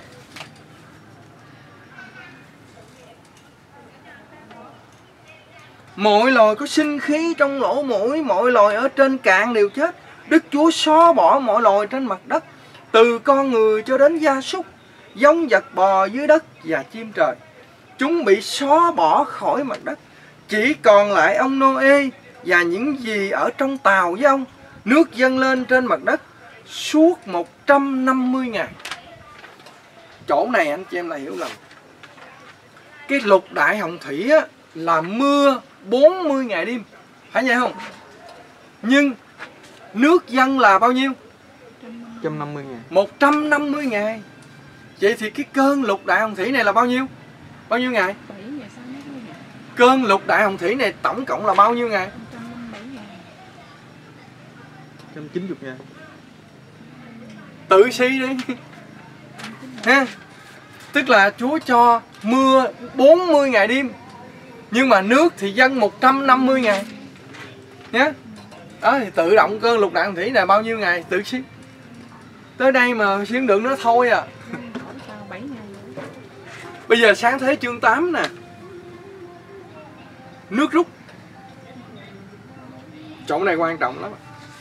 Mọi loài có sinh khí trong lỗ mũi, mọi loài ở trên cạn đều chết. Đức Chúa xóa bỏ mọi loài trên mặt đất, từ con người cho đến gia súc, giống vật bò dưới đất và chim trời. Chúng bị xóa bỏ khỏi mặt đất. Chỉ còn lại ông Noe và những gì ở trong tàu với ông. Nước dâng lên trên mặt đất suốt 150 ngày. Chỗ này anh chị em là hiểu lầm. Cái lục đại hồng thủy á, là mưa 40 ngày đêm, phải vậy không? Nhưng nước dâng là bao nhiêu? 150 ngày. 150 ngày. Vậy thì cái cơn lục đại hồng thủy này là bao nhiêu? Bao nhiêu ngày? 7 ngày sau nó mới gặp. Cơn lục đại hồng thủy này tổng cộng là bao nhiêu ngày? 157 ngày. 190 ngày. Tự suy đi ha. Tức là Chúa cho mưa 40 ngày đêm, nhưng mà nước thì dâng 150 ngày nhé. Đó thì tự động cơn lục đại hồng thủy này bao nhiêu ngày? Tự suy. Tới đây mà suy được nó thôi à. Hỏi sao 7 ngày rồi. Bây giờ sáng thế chương 8 nè. Nước rút. Chỗ này quan trọng lắm.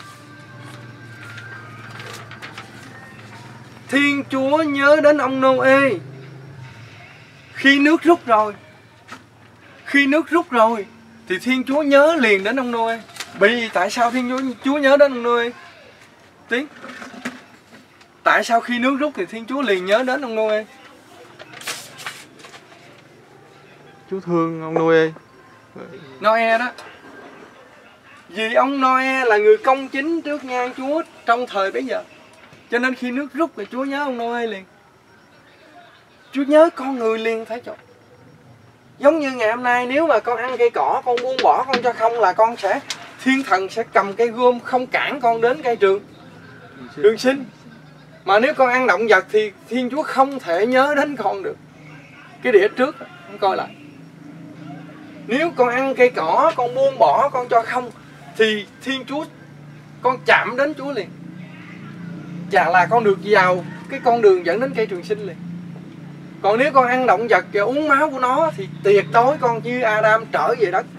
Thiên Chúa nhớ đến ông Nô-ê khi nước rút rồi. Khi nước rút rồi thì Thiên Chúa nhớ liền đến ông Nô-ê. Vì tại sao Thiên Chúa nhớ đến ông Nô-ê? Tiến. Tại sao khi nước rút thì Thiên Chúa liền nhớ đến ông Nô-ê? Chúa thương ông Noe. Noe đó. Vì ông Noe là người công chính trước ngang Chúa trong thời bấy giờ, cho nên khi nước rút thì Chúa nhớ ông Noe liền. Chúa nhớ con người liền thấy chỗ. Giống như ngày hôm nay, nếu mà con ăn cây cỏ, con buông bỏ, con cho không là con sẽ, thiên thần sẽ cầm cây gươm không cản con đến cây trường sinh. Mà nếu con ăn động vật thì Thiên Chúa không thể nhớ đến con được. Cái đĩa trước con coi lại. Nếu con ăn cây cỏ, con buông bỏ, con cho không, thì Thiên Chúa, con chạm đến Chúa liền. Chả là con được vào cái con đường dẫn đến cây trường sinh liền. Còn nếu con ăn động vật và uống máu của nó thì tuyệt đối con như Adam trở về đất.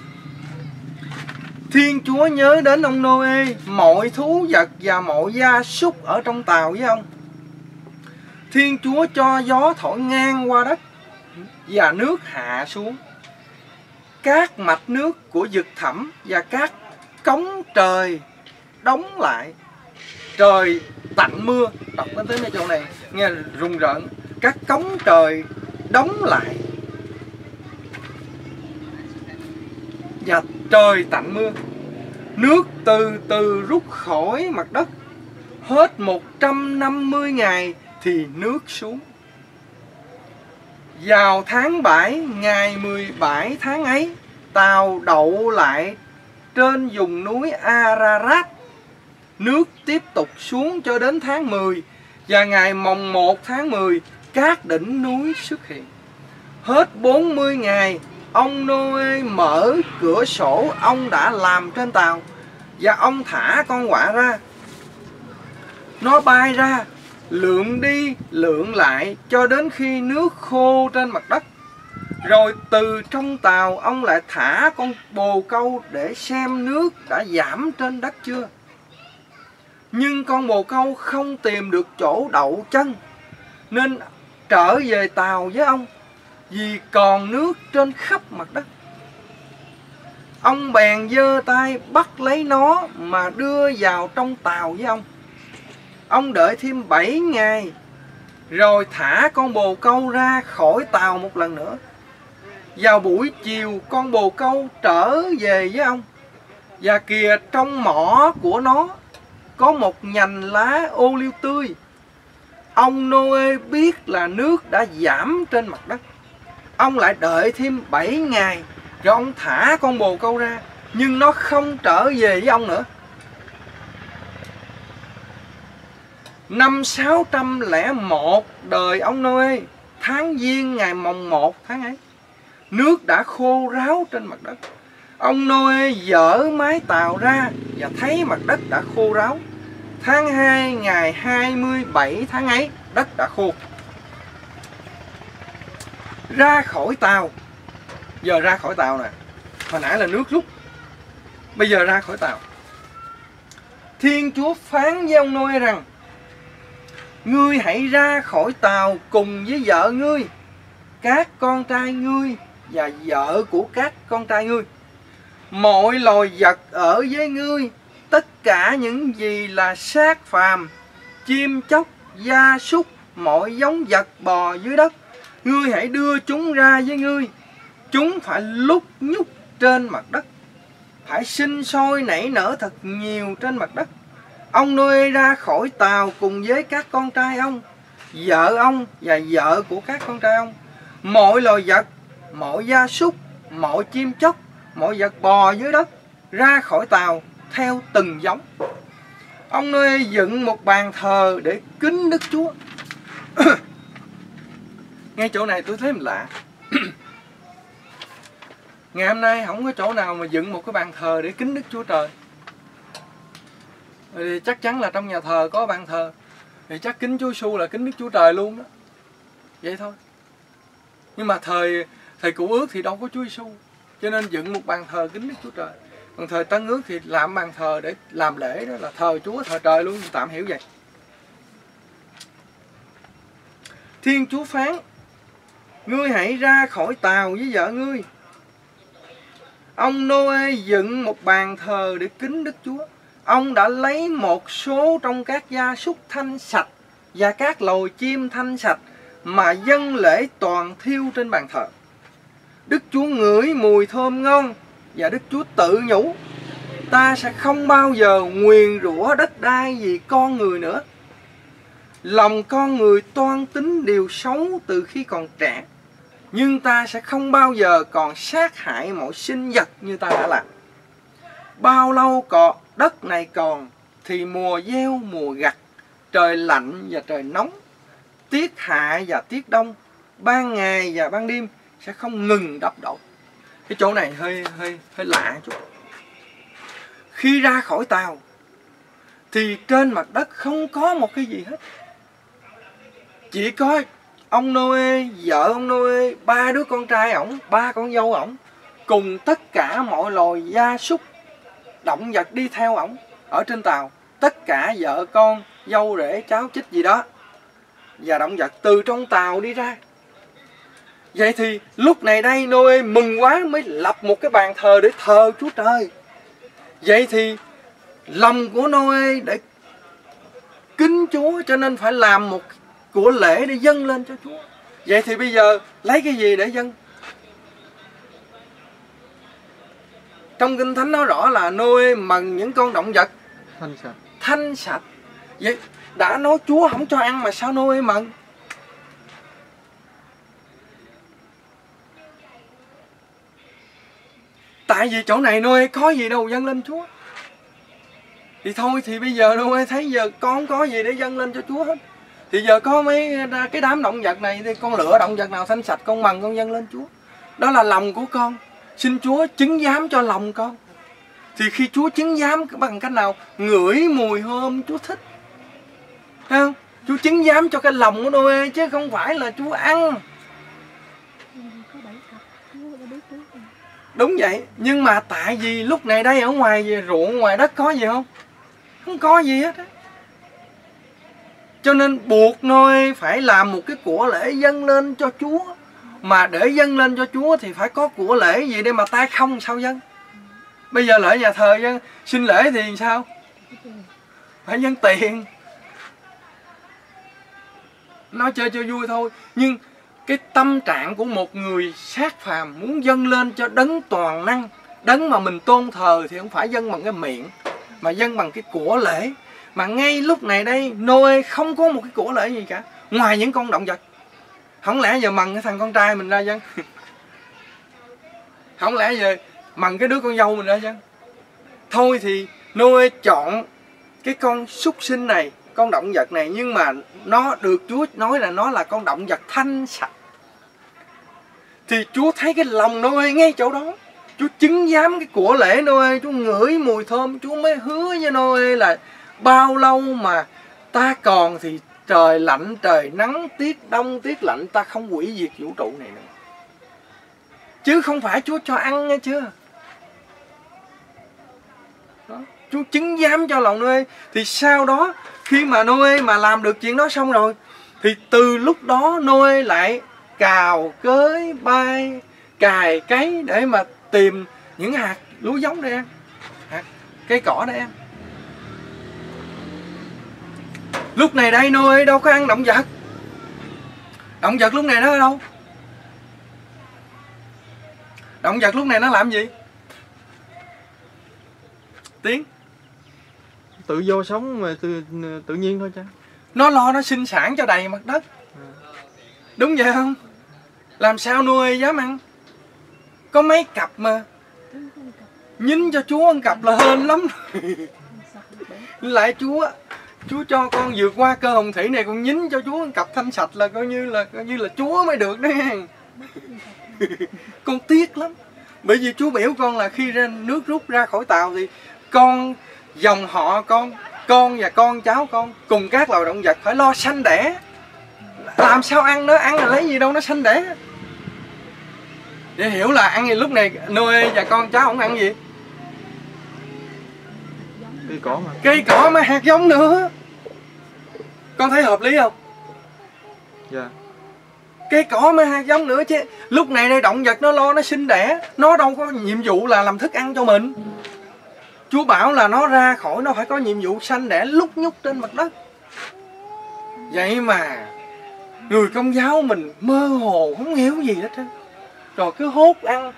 Thiên Chúa nhớ đến ông Noe, mọi thú vật và mọi gia súc ở trong tàu với ông. Thiên Chúa cho gió thổi ngang qua đất và nước hạ xuống. Các mạch nước của vực thẳm và các cống trời đóng lại. Trời tạnh mưa. Đọc đến tới mấy chỗ này nghe rùng rợn. Các cống trời đóng lại và trời tạnh mưa. Nước từ từ rút khỏi mặt đất. Hết 150 ngày thì nước xuống. Vào tháng 7, ngày 17 tháng ấy, tàu đậu lại trên vùng núi Ararat. Nước tiếp tục xuống cho đến tháng 10. Và ngày mồng 1 tháng 10, các đỉnh núi xuất hiện. Hết 40 ngày, ông Noe mở cửa sổ ông đã làm trên tàu. Và ông thả con quạ ra. Nó bay ra, lượn đi, lượn lại cho đến khi nước khô trên mặt đất. Rồi từ trong tàu ông lại thả con bồ câu để xem nước đã giảm trên đất chưa. Nhưng con bồ câu không tìm được chỗ đậu chân, nên trở về tàu với ông, vì còn nước trên khắp mặt đất. Ông bèn giơ tay bắt lấy nó mà đưa vào trong tàu với ông. Ông đợi thêm 7 ngày, rồi thả con bồ câu ra khỏi tàu một lần nữa. Vào buổi chiều, con bồ câu trở về với ông. Và kìa, trong mỏ của nó có một nhành lá ô liu tươi. Ông Noe biết là nước đã giảm trên mặt đất. Ông lại đợi thêm 7 ngày, rồi ông thả con bồ câu ra. Nhưng nó không trở về với ông nữa. Năm 601 đời ông Noe, tháng Giêng ngày mồng 1 tháng ấy, nước đã khô ráo trên mặt đất. Ông Noe dỡ mái tàu ra và thấy mặt đất đã khô ráo. Tháng 2 ngày 27 tháng ấy, đất đã khô. Ra khỏi tàu. Giờ ra khỏi tàu nè. Hồi nãy là nước rút, bây giờ ra khỏi tàu. Thiên Chúa phán với ông Noe rằng: ngươi hãy ra khỏi tàu cùng với vợ ngươi, các con trai ngươi và vợ của các con trai ngươi, mọi loài vật ở với ngươi, tất cả những gì là xác phàm, chim chóc, gia súc, mọi giống vật bò dưới đất. Ngươi hãy đưa chúng ra với ngươi. Chúng phải lúc nhúc trên mặt đất, phải sinh sôi nảy nở thật nhiều trên mặt đất. Ông Noe ra khỏi tàu cùng với các con trai ông, vợ ông và vợ của các con trai ông, mọi loài vật, mọi gia súc, mọi chim chóc, mọi vật bò dưới đất ra khỏi tàu theo từng giống. Ông Noe dựng một bàn thờ để kính Đức Chúa. Ngay chỗ này tôi thấy mình lạ. Ngày hôm nay không có chỗ nào mà dựng một cái bàn thờ để kính Đức Chúa Trời. Thì chắc chắn là trong nhà thờ có bàn thờ, thì chắc kính Chúa Giêsu là kính Đức Chúa Trời luôn đó. Vậy thôi. Nhưng mà thời Cựu Ước thì đâu có Chúa Giêsu, cho nên dựng một bàn thờ kính Đức Chúa Trời. Còn thời Tân Ước thì làm bàn thờ để làm lễ, đó là thờ Chúa, thờ trời luôn, tạm hiểu vậy. Thiên Chúa phán: ngươi hãy ra khỏi tàu với vợ ngươi. Ông Noe dựng một bàn thờ để kính Đức Chúa. Ông đã lấy một số trong các gia súc thanh sạch và các loài chim thanh sạch mà dâng lễ toàn thiêu trên bàn thờ. Đức Chúa ngửi mùi thơm ngon và Đức Chúa tự nhủ: ta sẽ không bao giờ nguyền rủa đất đai vì con người nữa. Lòng con người toan tính điều xấu từ khi còn trẻ, nhưng ta sẽ không bao giờ còn sát hại mọi sinh vật như ta đã làm. Bao lâu còn đất này còn thì mùa gieo mùa gặt, trời lạnh và trời nóng, tiết hạ và tiết đông, ban ngày và ban đêm sẽ không ngừng đắp đổ. Cái chỗ này hơi lạ chút. Khi ra khỏi tàu thì trên mặt đất không có một cái gì hết. Chỉ có ông Noe, vợ ông Noe, 3 đứa con trai ổng, 3 con dâu ổng, cùng tất cả mọi loài gia súc, động vật đi theo ổng ở trên tàu. Tất cả vợ con, dâu rể, cháu chích gì đó, và động vật từ trong tàu đi ra. Vậy thì lúc này đây Noe mừng quá mới lập một cái bàn thờ để thờ Chúa Trời. Vậy thì lòng của Noe để kính Chúa, cho nên phải làm một của lễ để dâng lên cho Chúa. Vậy thì bây giờ lấy cái gì để dâng? Trong Kinh Thánh nói rõ là Noe mần những con động vật thanh sạch. Vậy đã nói Chúa không cho ăn mà sao Noe mần? Tại vì chỗ này Noe có gì đâu dâng lên Chúa. Thì thôi thì bây giờ Noe thấy giờ con không có gì để dâng lên cho Chúa hết. Thì giờ có mấy cái đám động vật này thì con lựa động vật nào thanh sạch con mần con dâng lên Chúa. Đó là lòng của con. Xin Chúa chứng giám cho lòng con. Thì khi Chúa chứng giám bằng cách nào? Ngửi mùi hương Chúa thích. Thấy không? Chúa chứng giám cho cái lòng của Noe chứ không phải là Chúa ăn. Đúng vậy. Nhưng mà tại vì lúc này đây ở ngoài ruộng ngoài đất có gì không? Không có gì hết á. Cho nên buộc Noe phải làm một cái của lễ dâng lên cho Chúa. Mà để dâng lên cho Chúa thì phải có của lễ gì để mà tay không sao dâng. Bây giờ lễ nhà thờ dân xin lễ thì sao? Phải dâng tiền. Nói chơi cho vui thôi. Nhưng cái tâm trạng của một người sát phàm muốn dâng lên cho đấng toàn năng, đấng mà mình tôn thờ, thì không phải dâng bằng cái miệng, mà dâng bằng cái của lễ. Mà ngay lúc này đây Noe không có một cái của lễ gì cả, ngoài những con động vật. Không lẽ giờ mần cái thằng con trai mình ra dân? Không lẽ giờ mần cái đứa con dâu mình ra dân? Thôi thì Noe chọn cái con súc sinh này, con động vật này, nhưng mà nó được Chúa nói là nó là con động vật thanh sạch. Thì Chúa thấy cái lòng Noe ngay chỗ đó. Chúa chứng giám cái của lễ Noe, Chúa ngửi mùi thơm, Chúa mới hứa với Noe là bao lâu mà ta còn thì trời lạnh, trời nắng, tiết đông, tiết lạnh, ta không hủy diệt vũ trụ này nữa. Chứ không phải Chúa cho ăn nghe chưa? Đó. Chúa chứng giám cho lòng Noe. Thì sau đó khi mà Noe mà làm được chuyện đó xong rồi, thì từ lúc đó Noe lại cào cới bay, cài cấy để mà tìm những hạt lúa giống để ăn, hạt cây cỏ để ăn. Lúc này đây Noe đâu có ăn động vật. Động vật lúc này nó ở đâu? Động vật lúc này nó làm gì? Tiếng tự do sống mà tự nhiên thôi cha. Nó lo nó sinh sản cho đầy mặt đất. Đúng vậy không? Làm sao nuôi dám ăn? Có mấy cặp mà nhín cho Chúa ăn cặp là hên lắm. Lại Chúa cho con vượt qua cơ hồng thủy này, con nhín cho Chúa ăn cặp thanh sạch là coi như là Chúa mới được đó. Con tiếc lắm. Bởi vì Chúa biểu con là khi ra nước rút ra khỏi tàu thì con, dòng họ con và con cháu con cùng các loài động vật phải lo sanh đẻ. Làm sao ăn nó, ăn là lấy gì đâu, nó sanh đẻ. Để hiểu là ăn gì lúc này nuôi và con cháu không ăn gì? Cây cỏ mà. Cây cỏ mà hạt giống nữa. Con thấy hợp lý không? Dạ. Cây cỏ mà hạt giống nữa chứ. Lúc này đây động vật nó lo nó sinh đẻ, nó đâu có nhiệm vụ là làm thức ăn cho mình. Chúa bảo là nó ra khỏi nó phải có nhiệm vụ sanh đẻ lúc nhúc trên mặt đất. Vậy mà người Công giáo mình mơ hồ không hiểu gì hết trơn. Rồi cứ hốt ăn.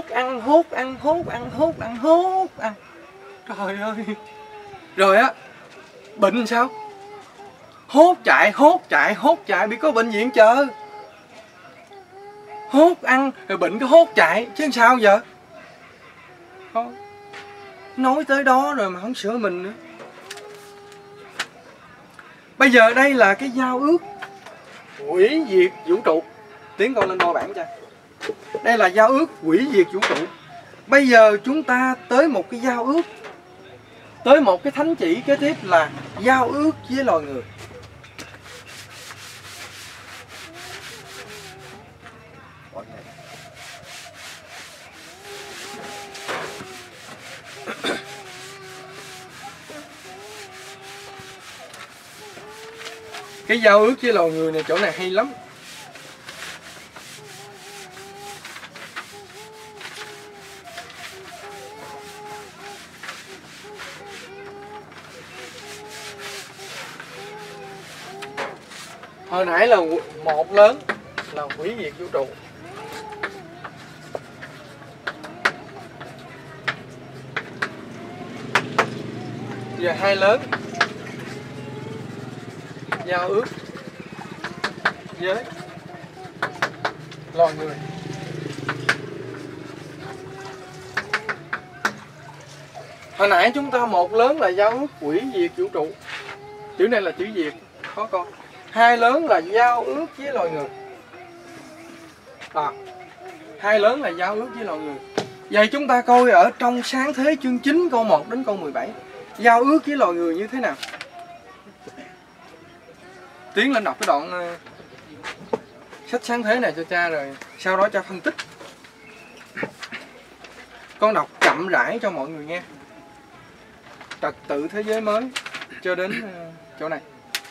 Trời ơi. Rồi á, bệnh sao? Hốt chạy bị có bệnh viện chờ. Hốt ăn rồi bệnh cứ hốt chạy chứ sao giờ? Thôi, nói tới đó rồi mà không sửa mình nữa. Bây giờ đây là cái giao ước hủy diệt vũ trụ. Tiến con lên đo bảng cho. Đây là giao ước hủy diệt vũ trụ. Bây giờ chúng ta tới một cái giao ước, tới một cái thánh chỉ kế tiếp là giao ước với loài người. Cái giao ước với loài người này chỗ này hay lắm. Hồi nãy là một lớn là hủy diệt vũ trụ. Giờ hai lớn giao ước với loài người. Hồi nãy chúng ta một lớn là giao ước hủy diệt vũ trụ. Chữ này là chữ Việt, khó con. Hai lớn là giao ước với loài người. Hai lớn là giao ước với loài người. Vậy chúng ta coi ở trong Sáng Thế chương 9 câu 1 đến câu 17, giao ước với loài người như thế nào? Tiến lên đọc cái đoạn sách Sáng Thế này cho cha, rồi sau đó cha phân tích. Con đọc chậm rãi cho mọi người nghe. Trật tự thế giới mới cho đến chỗ này.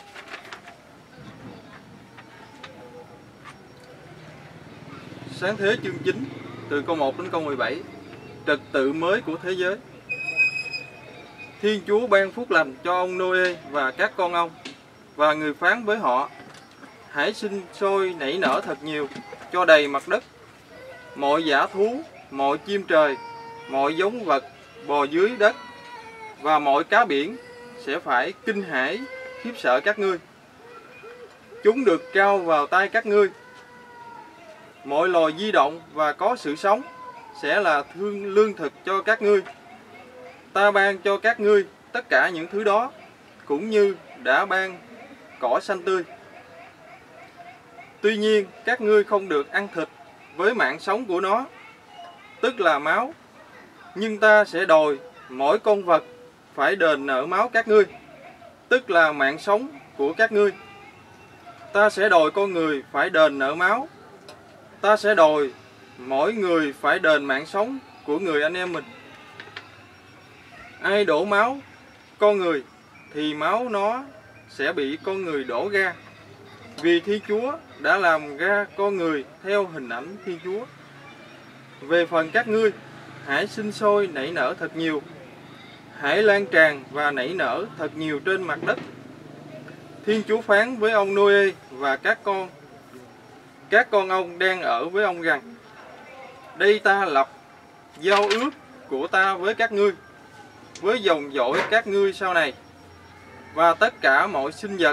Sáng Thế chương 9 từ câu 1 đến câu 17. Trật tự mới của thế giới. Thiên Chúa ban phúc lành cho ông Noe và các con ông, và người phán với họ: hãy sinh sôi nảy nở thật nhiều, cho đầy mặt đất. Mọi dã thú, mọi chim trời, mọi giống vật bò dưới đất và mọi cá biển sẽ phải kinh hãi khiếp sợ các ngươi. Chúng được trao vào tay các ngươi. Mọi loài di động và có sự sống sẽ là lương thực cho các ngươi. Ta ban cho các ngươi tất cả những thứ đó, cũng như đã ban cỏ xanh tươi. Tuy nhiên, các ngươi không được ăn thịt với mạng sống của nó, tức là máu. Nhưng ta sẽ đòi mỗi con vật phải đền nợ máu các ngươi, tức là mạng sống của các ngươi. Ta sẽ đòi con người phải đền nợ máu. Ta sẽ đòi mỗi người phải đền mạng sống của người anh em mình. Ai đổ máu con người thì máu nó sẽ bị con người đổ ra, vì Thiên Chúa đã làm ra con người theo hình ảnh Thiên Chúa. Về phần các ngươi, hãy sinh sôi nảy nở thật nhiều, hãy lan tràn và nảy nở thật nhiều trên mặt đất. Thiên Chúa phán với ông Noe và các con ông đang ở với ông rằng: đây ta lập giao ước của ta với các ngươi, với dòng dõi các ngươi sau này, và tất cả mọi sinh vật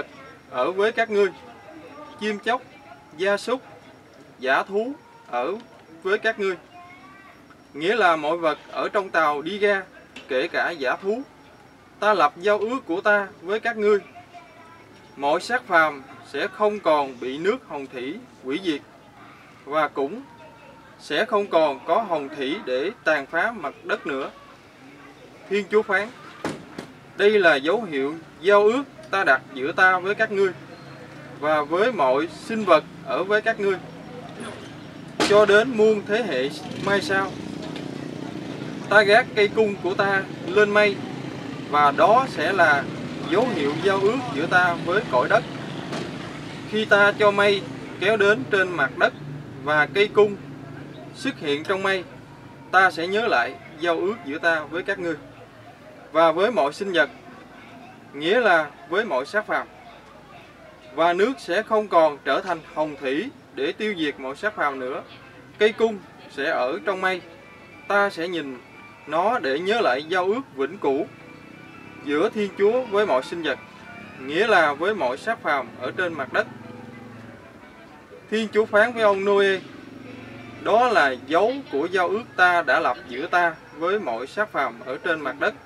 ở với các ngươi, chim chóc, gia súc, dã thú ở với các ngươi. Nghĩa là mọi vật ở trong tàu đi ra, kể cả dã thú. Ta lập giao ước của ta với các ngươi. Mọi xác phàm sẽ không còn bị nước hồng thủy hủy diệt, và cũng sẽ không còn có hồng thủy để tàn phá mặt đất nữa. Thiên Chúa phán: đây là dấu hiệu giao ước ta đặt giữa ta với các ngươi và với mọi sinh vật ở với các ngươi, cho đến muôn thế hệ mai sau. Ta gác cây cung của ta lên mây, và đó sẽ là dấu hiệu giao ước giữa ta với cõi đất. Khi ta cho mây kéo đến trên mặt đất và cây cung xuất hiện trong mây, ta sẽ nhớ lại giao ước giữa ta với các ngươi và với mọi sinh vật, nghĩa là với mọi xác phàm. Và nước sẽ không còn trở thành hồng thủy để tiêu diệt mọi xác phàm nữa. Cây cung sẽ ở trong mây, ta sẽ nhìn nó để nhớ lại giao ước vĩnh cửu giữa Thiên Chúa với mọi sinh vật, nghĩa là với mọi xác phàm ở trên mặt đất. Thiên Chúa phán với ông Noe: đó là dấu của giao ước ta đã lập giữa ta với mọi xác phàm ở trên mặt đất.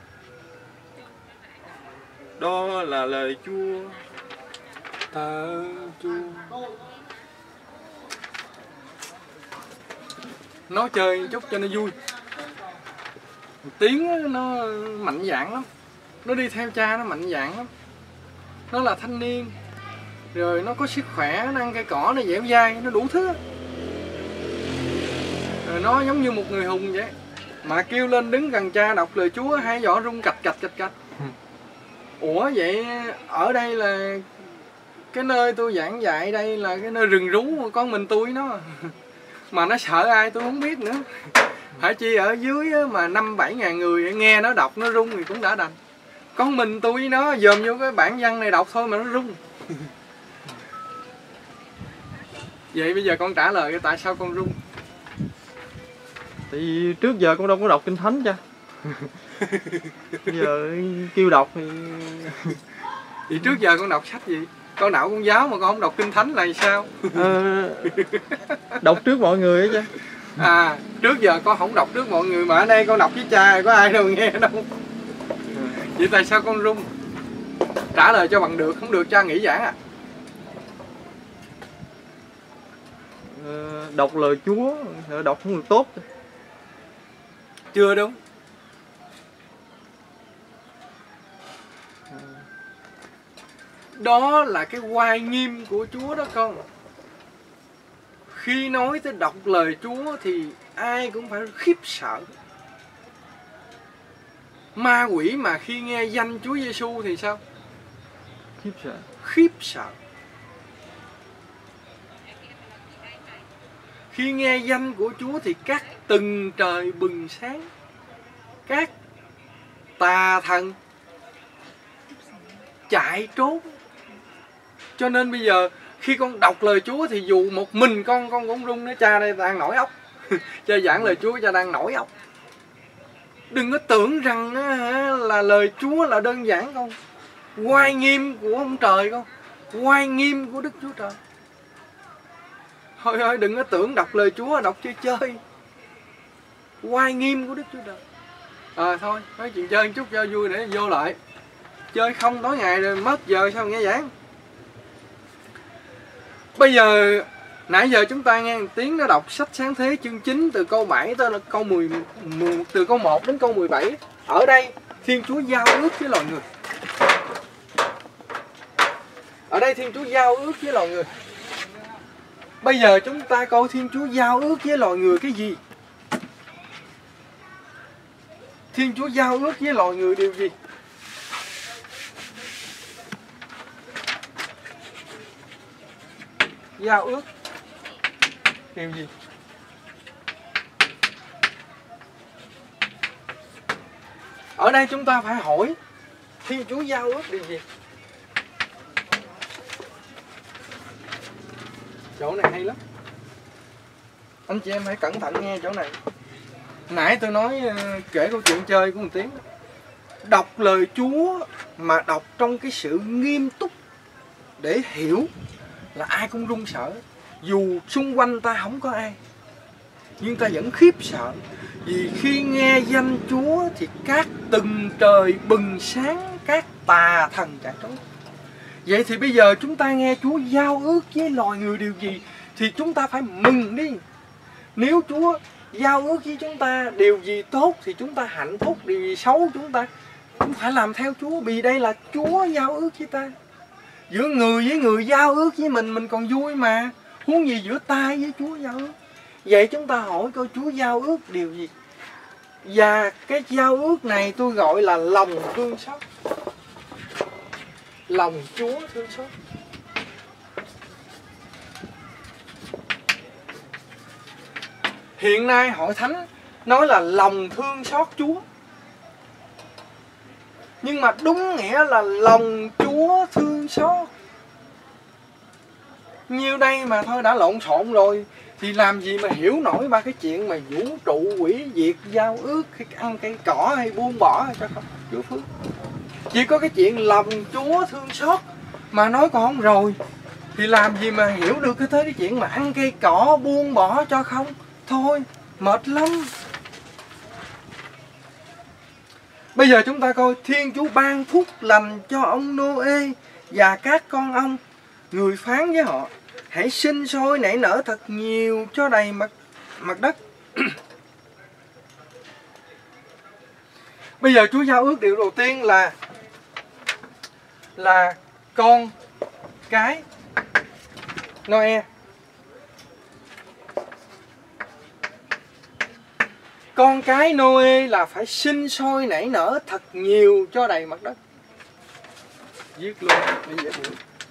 Đó là lời Chúa. Tạ Chúa. Nói chơi chút cho nó vui. Tiếng nó mạnh dạn lắm, nó đi theo cha nó mạnh dạn lắm. Nó là thanh niên, rồi nó có sức khỏe, nó ăn cây cỏ, nó dẻo dai, nó đủ thứ. Rồi nó giống như một người hùng vậy. Mà kêu lên đứng gần cha đọc lời Chúa, hai giỏ rung cạch cạch cạch cạch. Ủa vậy ở đây là cái nơi tôi giảng dạy, đây là cái nơi rừng rú con mình tôi nó. Mà nó sợ ai tôi không biết nữa. Phải chi ở dưới mà 5-7 ngàn người nghe nó đọc nó rung thì cũng đã đành. Con mình tôi nó dòm vô cái bản văn này đọc thôi mà nó rung. Vậy bây giờ con trả lời tại sao con rung? Tại vì trước giờ con đâu có đọc Kinh Thánh cha. Bây giờ kêu đọc thì... Thì trước giờ con đọc sách gì? Con đạo con giáo mà con không đọc Kinh Thánh là sao? Đọc trước mọi người á cha. À, trước giờ con không đọc trước mọi người, mà ở đây con đọc với cha có ai đâu nghe đâu. Vậy tại sao con rung? Trả lời cho bằng được, không được cha nghỉ giảng à? Đọc lời Chúa, đọc không được tốt. Chưa đúng. Đó là cái oai nghiêm của Chúa đó con. Khi nói tới đọc lời Chúa thì ai cũng phải khiếp sợ. Ma quỷ mà khi nghe danh Chúa Giêsu thì sao? Khiếp sợ. Khiếp sợ. Khi nghe danh của Chúa thì các tầng trời bừng sáng, các tà thần chạy trốn. Cho nên bây giờ khi con đọc lời Chúa thì dù một mình con cũng rung nữa. Cha đây đang nổi óc. Cha giảng lời Chúa cha đang nổi óc. Đừng có tưởng rằng là lời Chúa là đơn giản con. Oai nghiêm của ông trời con, oai nghiêm của Đức Chúa Trời. Thôi đừng có tưởng đọc lời Chúa đọc chơi chơi. Oai nghiêm của Đức Chúa Trời. Thôi nói chuyện chơi một chút cho vui để vô lại. Chơi không tối ngày rồi mất giờ sao nghe giảng. Bây giờ nãy giờ chúng ta nghe một tiếng nó đọc sách Sáng Thế chương 9 từ câu 7 tới là câu 10, từ câu 1 đến câu 17. Ở đây Thiên Chúa giao ước với loài người. Ở đây Thiên Chúa giao ước với loài người. Bây giờ chúng ta coi Thiên Chúa giao ước với loài người cái gì? Thiên Chúa giao ước với loài người điều gì? Giao ước điều gì? Ở đây chúng ta phải hỏi Thiên Chúa giao ước điều gì? Chỗ này hay lắm. Anh chị em hãy cẩn thận nghe chỗ này. Nãy tôi nói kể câu chuyện chơi của một tiếng. Đọc lời Chúa mà đọc trong cái sự nghiêm túc để hiểu là ai cũng run sợ. Dù xung quanh ta không có ai, nhưng ta vẫn khiếp sợ. Vì khi nghe danh Chúa thì các tầng trời bừng sáng, các tà thần chạy trốn. Vậy thì bây giờ chúng ta nghe Chúa giao ước với loài người điều gì thì chúng ta phải mừng đi. Nếu Chúa giao ước với chúng ta điều gì tốt thì chúng ta hạnh phúc, điều gì xấu chúng ta cũng phải làm theo Chúa, vì đây là Chúa giao ước với ta. Giữa người với người giao ước với mình còn vui mà, huống gì giữa ta với Chúa giao ước. Vậy chúng ta hỏi coi Chúa giao ước điều gì? Và cái giao ước này tôi gọi là lòng thương xót. Lòng Chúa thương xót. Hiện nay Hội Thánh nói là lòng thương xót Chúa, nhưng mà đúng nghĩa là lòng Chúa thương xót. Nhiêu đây mà thôi đã lộn xộn rồi, thì làm gì mà hiểu nổi ba cái chuyện mà vũ trụ hủy diệt, giao ước, hay ăn cây cỏ hay buông bỏ cho không Chúa phước. Chỉ có cái chuyện lòng Chúa thương xót mà nói còn không rồi, thì làm gì mà hiểu được cái chuyện mà ăn cây cỏ buông bỏ cho không. Thôi mệt lắm. Bây giờ chúng ta coi Thiên Chúa ban phúc lành cho ông Nô-ê và các con ông. Người phán với họ: hãy sinh sôi nảy nở thật nhiều cho đầy mặt đất. Bây giờ Chúa giao ước điều đầu tiên là con cái Noe. Con cái Noe là phải sinh sôi nảy nở thật nhiều cho đầy mặt đất. Viết luôn để dễ hiểu.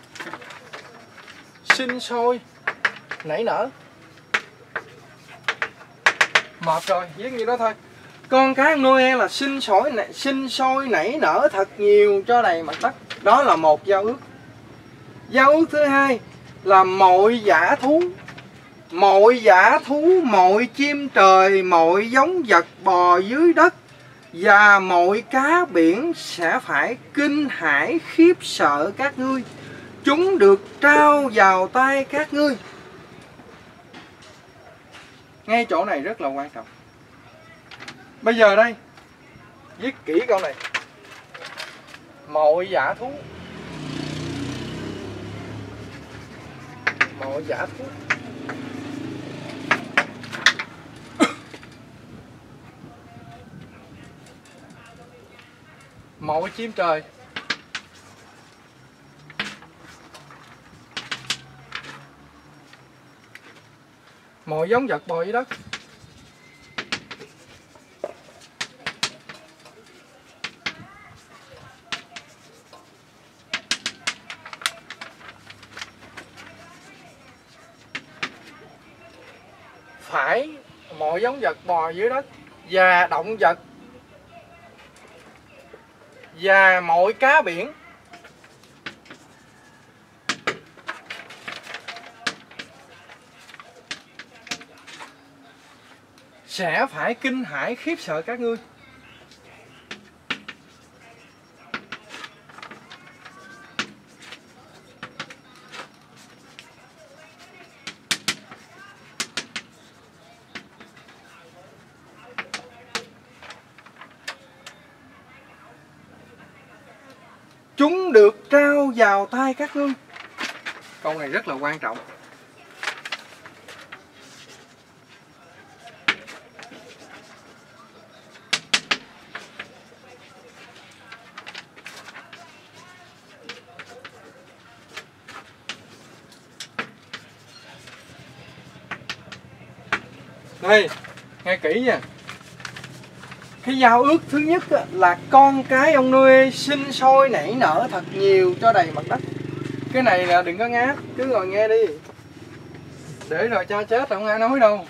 Sinh sôi nảy nở. Mệt rồi, viết như đó thôi. Con cái Noe là sinh sôi nảy nở thật nhiều cho đầy mặt đất. Đó là một giao ước. Giao ước thứ hai là mọi dã thú. Mọi dã thú, mọi chim trời, mọi giống vật bò dưới đất và mọi cá biển sẽ phải kinh hãi khiếp sợ các ngươi. Chúng được trao vào tay các ngươi. Ngay chỗ này rất là quan trọng. Bây giờ đây, viết kỹ câu này. Mọi dã thú. Mọi dã thú. Mọi chim trời. Mọi giống vật bò dưới đất. Phải, mọi giống vật bò dưới đất và động vật và mọi cá biển sẽ phải kinh hãi khiếp sợ các ngươi. Chúng được trao vào tay các ngươi. Câu này rất là quan trọng. Đây, nghe kỹ nha. Cái giao ước thứ nhất là con cái ông Noe sinh sôi nảy nở thật nhiều cho đầy mặt đất. Cái này là đừng có ngáp, cứ ngồi nghe đi. Để rồi cha chết không ai nói đâu.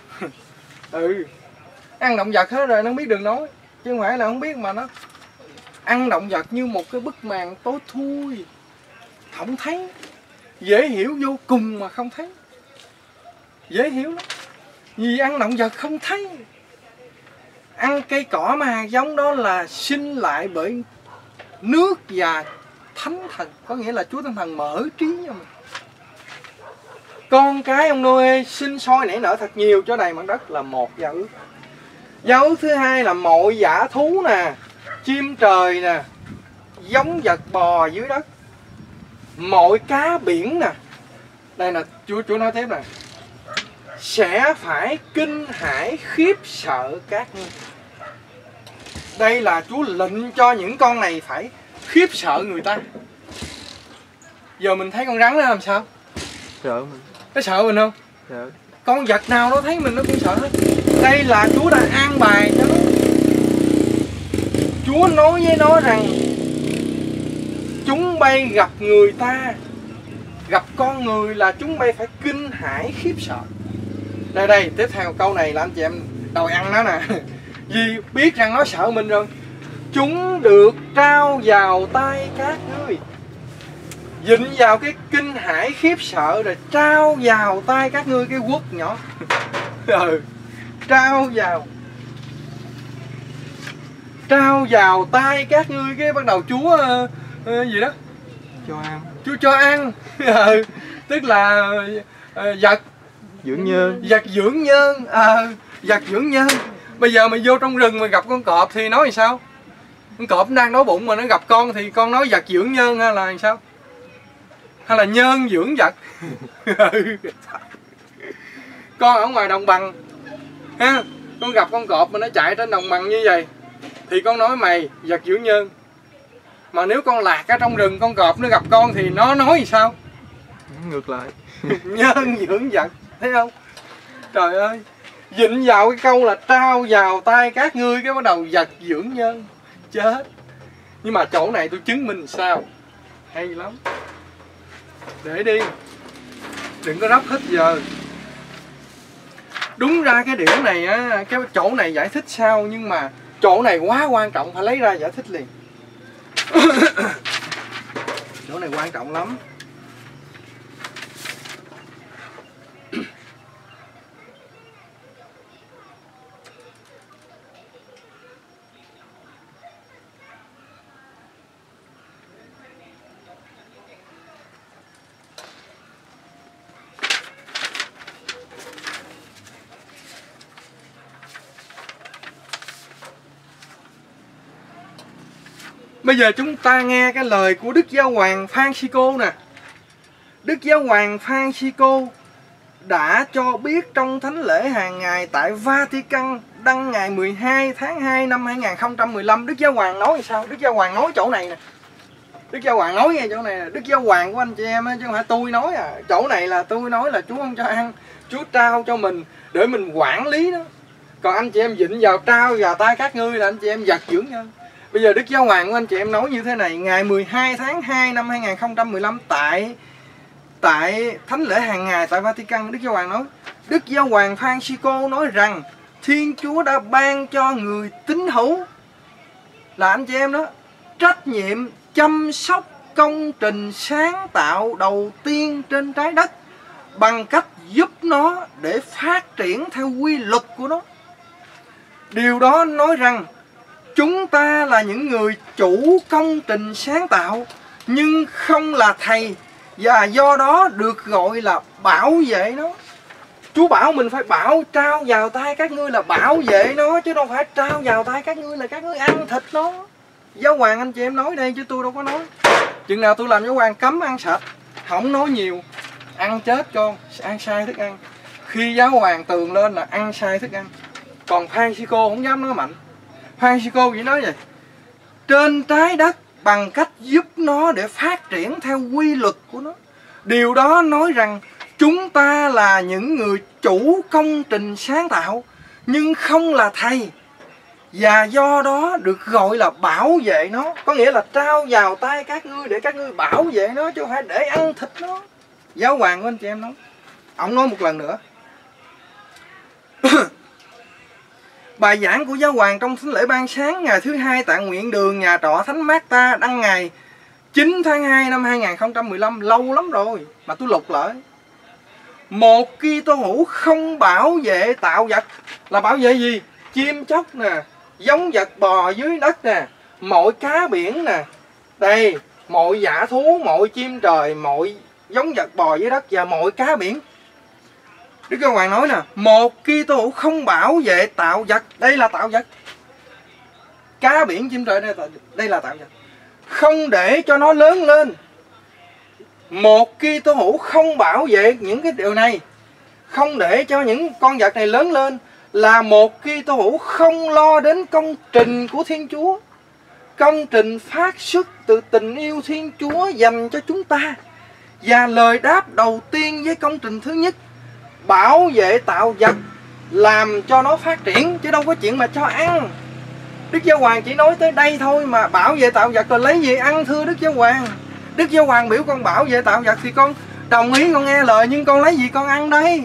Ăn động vật hết rồi nó biết đường nói. Chứ không phải là không biết mà nó ăn động vật như một cái bức màn tối thui. Không thấy. Dễ hiểu vô cùng mà không thấy. Dễ hiểu lắm. Vì ăn động vật không thấy. Ăn cây cỏ mà hạt giống đó là sinh lại bởi nước và thánh thần, có nghĩa là Chúa Thánh Thần mở trí cho mình. Con cái ông Noe sinh sôi nảy nở thật nhiều cho đầy mặt đất là một giao ước. Giao ước thứ hai là mọi dã thú nè, chim trời nè, giống vật bò dưới đất, mọi cá biển nè. Đây là Chúa nói tiếp nè, sẽ phải kinh hãi khiếp sợ các ngươi. Đây là Chúa lệnh cho những con này phải khiếp sợ người ta. Giờ mình thấy con rắn nó làm sao? Sợ mình. Nó sợ mình không? Sợ. Con vật nào nó thấy mình nó cũng sợ hết. Đây là Chúa đã an bài cho nó. Chúa nói với nó rằng chúng bay gặp người ta, gặp con người là chúng bay phải kinh hãi khiếp sợ. Đây, tiếp theo câu này là anh chị em đòi ăn nó nè. Vì biết rằng nó sợ mình rồi. Chúng được trao vào tay các ngươi. Dịnh vào cái kinh hãi khiếp sợ rồi trao vào tay các ngươi cái quất nhỏ. Trao vào tay các ngươi cái bắt đầu Chúa gì đó Cho ăn. Chúa cho ăn. Tức là vật Dưỡng nhân. vật dưỡng nhân. Vật dưỡng nhân. Bây giờ mày vô trong rừng mà gặp con cọp thì nói gì sao? Con cọp đang đói bụng mà nó gặp con thì con nói vật dưỡng nhân hay là sao? Hay là nhân dưỡng vật? Con ở ngoài đồng bằng ha, con gặp con cọp mà nó chạy trên đồng bằng như vậy thì con nói mày vật dưỡng nhân. Mà nếu con lạc ở trong rừng, con cọp nó gặp con thì nó nói gì sao? Ngược lại. Nhân dưỡng vật, thấy không? Trời ơi, dịnh vào cái câu là trao vào tay các ngươi cái bắt đầu vật dưỡng nhân. Chết. Nhưng mà chỗ này tôi chứng minh sao? Hay lắm. Để đi, đừng có rắp hết giờ. Đúng ra cái điểm này á, cái chỗ này giải thích sao, nhưng mà chỗ này quá quan trọng, phải lấy ra giải thích liền. Chỗ này quan trọng lắm. Bây giờ chúng ta nghe cái lời của Đức Giáo Hoàng Francisco nè. Đức Giáo Hoàng Francisco đã cho biết trong thánh lễ hàng ngày tại Vatican đăng ngày 12 tháng 2 năm 2015. Đức Giáo Hoàng nói sao? Đức Giáo Hoàng nói chỗ này nè. Đức Giáo Hoàng nói ngay chỗ này nè. Đức Giáo Hoàng của anh chị em á, chứ không phải tôi nói à. Chỗ này là tôi nói là Chúa không cho ăn, Chúa trao cho mình để mình quản lý đó. Còn anh chị em dịnh vào trao vào tay các ngươi là anh chị em vật dưỡng nhân. Bây giờ Đức Giáo Hoàng của anh chị em nói như thế này. Ngày 12 tháng 2 năm 2015 tại thánh lễ hàng ngày tại Vatican, Đức Giáo Hoàng nói, Đức Giáo Hoàng Francisco nói rằng Thiên Chúa đã ban cho người tín hữu là anh chị em đó trách nhiệm chăm sóc công trình sáng tạo đầu tiên trên trái đất bằng cách giúp nó để phát triển theo quy luật của nó. Điều đó nói rằng chúng ta là những người chủ công trình sáng tạo nhưng không là thầy, và do đó được gọi là bảo vệ nó. Chúa bảo mình phải trao vào tay các ngươi là bảo vệ nó, chứ đâu phải trao vào tay các ngươi là các ngươi ăn thịt nó. Giáo hoàng anh chị em nói đây chứ tôi đâu có nói. Chừng nào tôi làm giáo hoàng cấm ăn sạch, không nói nhiều, ăn chết con, ăn sai thức ăn. Khi giáo hoàng tường lên là ăn sai thức ăn. Còn Francisco không dám nói mạnh. Francisco chỉ nói vậy: trên trái đất bằng cách giúp nó để phát triển theo quy luật của nó. Điều đó nói rằng chúng ta là những người chủ công trình sáng tạo nhưng không là thầy, và do đó được gọi là bảo vệ nó. Có nghĩa là trao vào tay các ngươi để các ngươi bảo vệ nó, chứ không phải để ăn thịt nó. Giáo hoàng của anh chị em nói. Ông nói một lần nữa. Bài giảng của Giáo hoàng trong thánh lễ ban sáng ngày thứ hai tại nguyện đường nhà trọ Thánh Marta đăng ngày 9 tháng 2 năm 2015, lâu lắm rồi mà tôi lục lại. Một Kitô hữu không bảo vệ tạo vật là bảo vệ gì? Chim chóc nè, giống vật bò dưới đất nè, mọi cá biển nè. Đây, mọi dã thú, mọi chim trời, mọi giống vật bò dưới đất và mọi cá biển. Đức Giáo Hoàng nói nè, một Kitô hữu không bảo vệ tạo vật, đây là tạo vật. Cá biển, chim trời đây là tạo vật. Không để cho nó lớn lên. Một Kitô hữu không bảo vệ những cái điều này, không để cho những con vật này lớn lên, là một Kitô hữu không lo đến công trình của Thiên Chúa. Công trình phát xuất từ tình yêu Thiên Chúa dành cho chúng ta. Và lời đáp đầu tiên với công trình thứ nhất, bảo vệ tạo vật, làm cho nó phát triển, chứ đâu có chuyện mà cho ăn. Đức Giáo Hoàng chỉ nói tới đây thôi mà bảo vệ tạo vật rồi lấy gì ăn, thưa Đức Giáo Hoàng? Đức Giáo Hoàng biểu con bảo vệ tạo vật thì con đồng ý, con nghe lời, nhưng con lấy gì con ăn đây?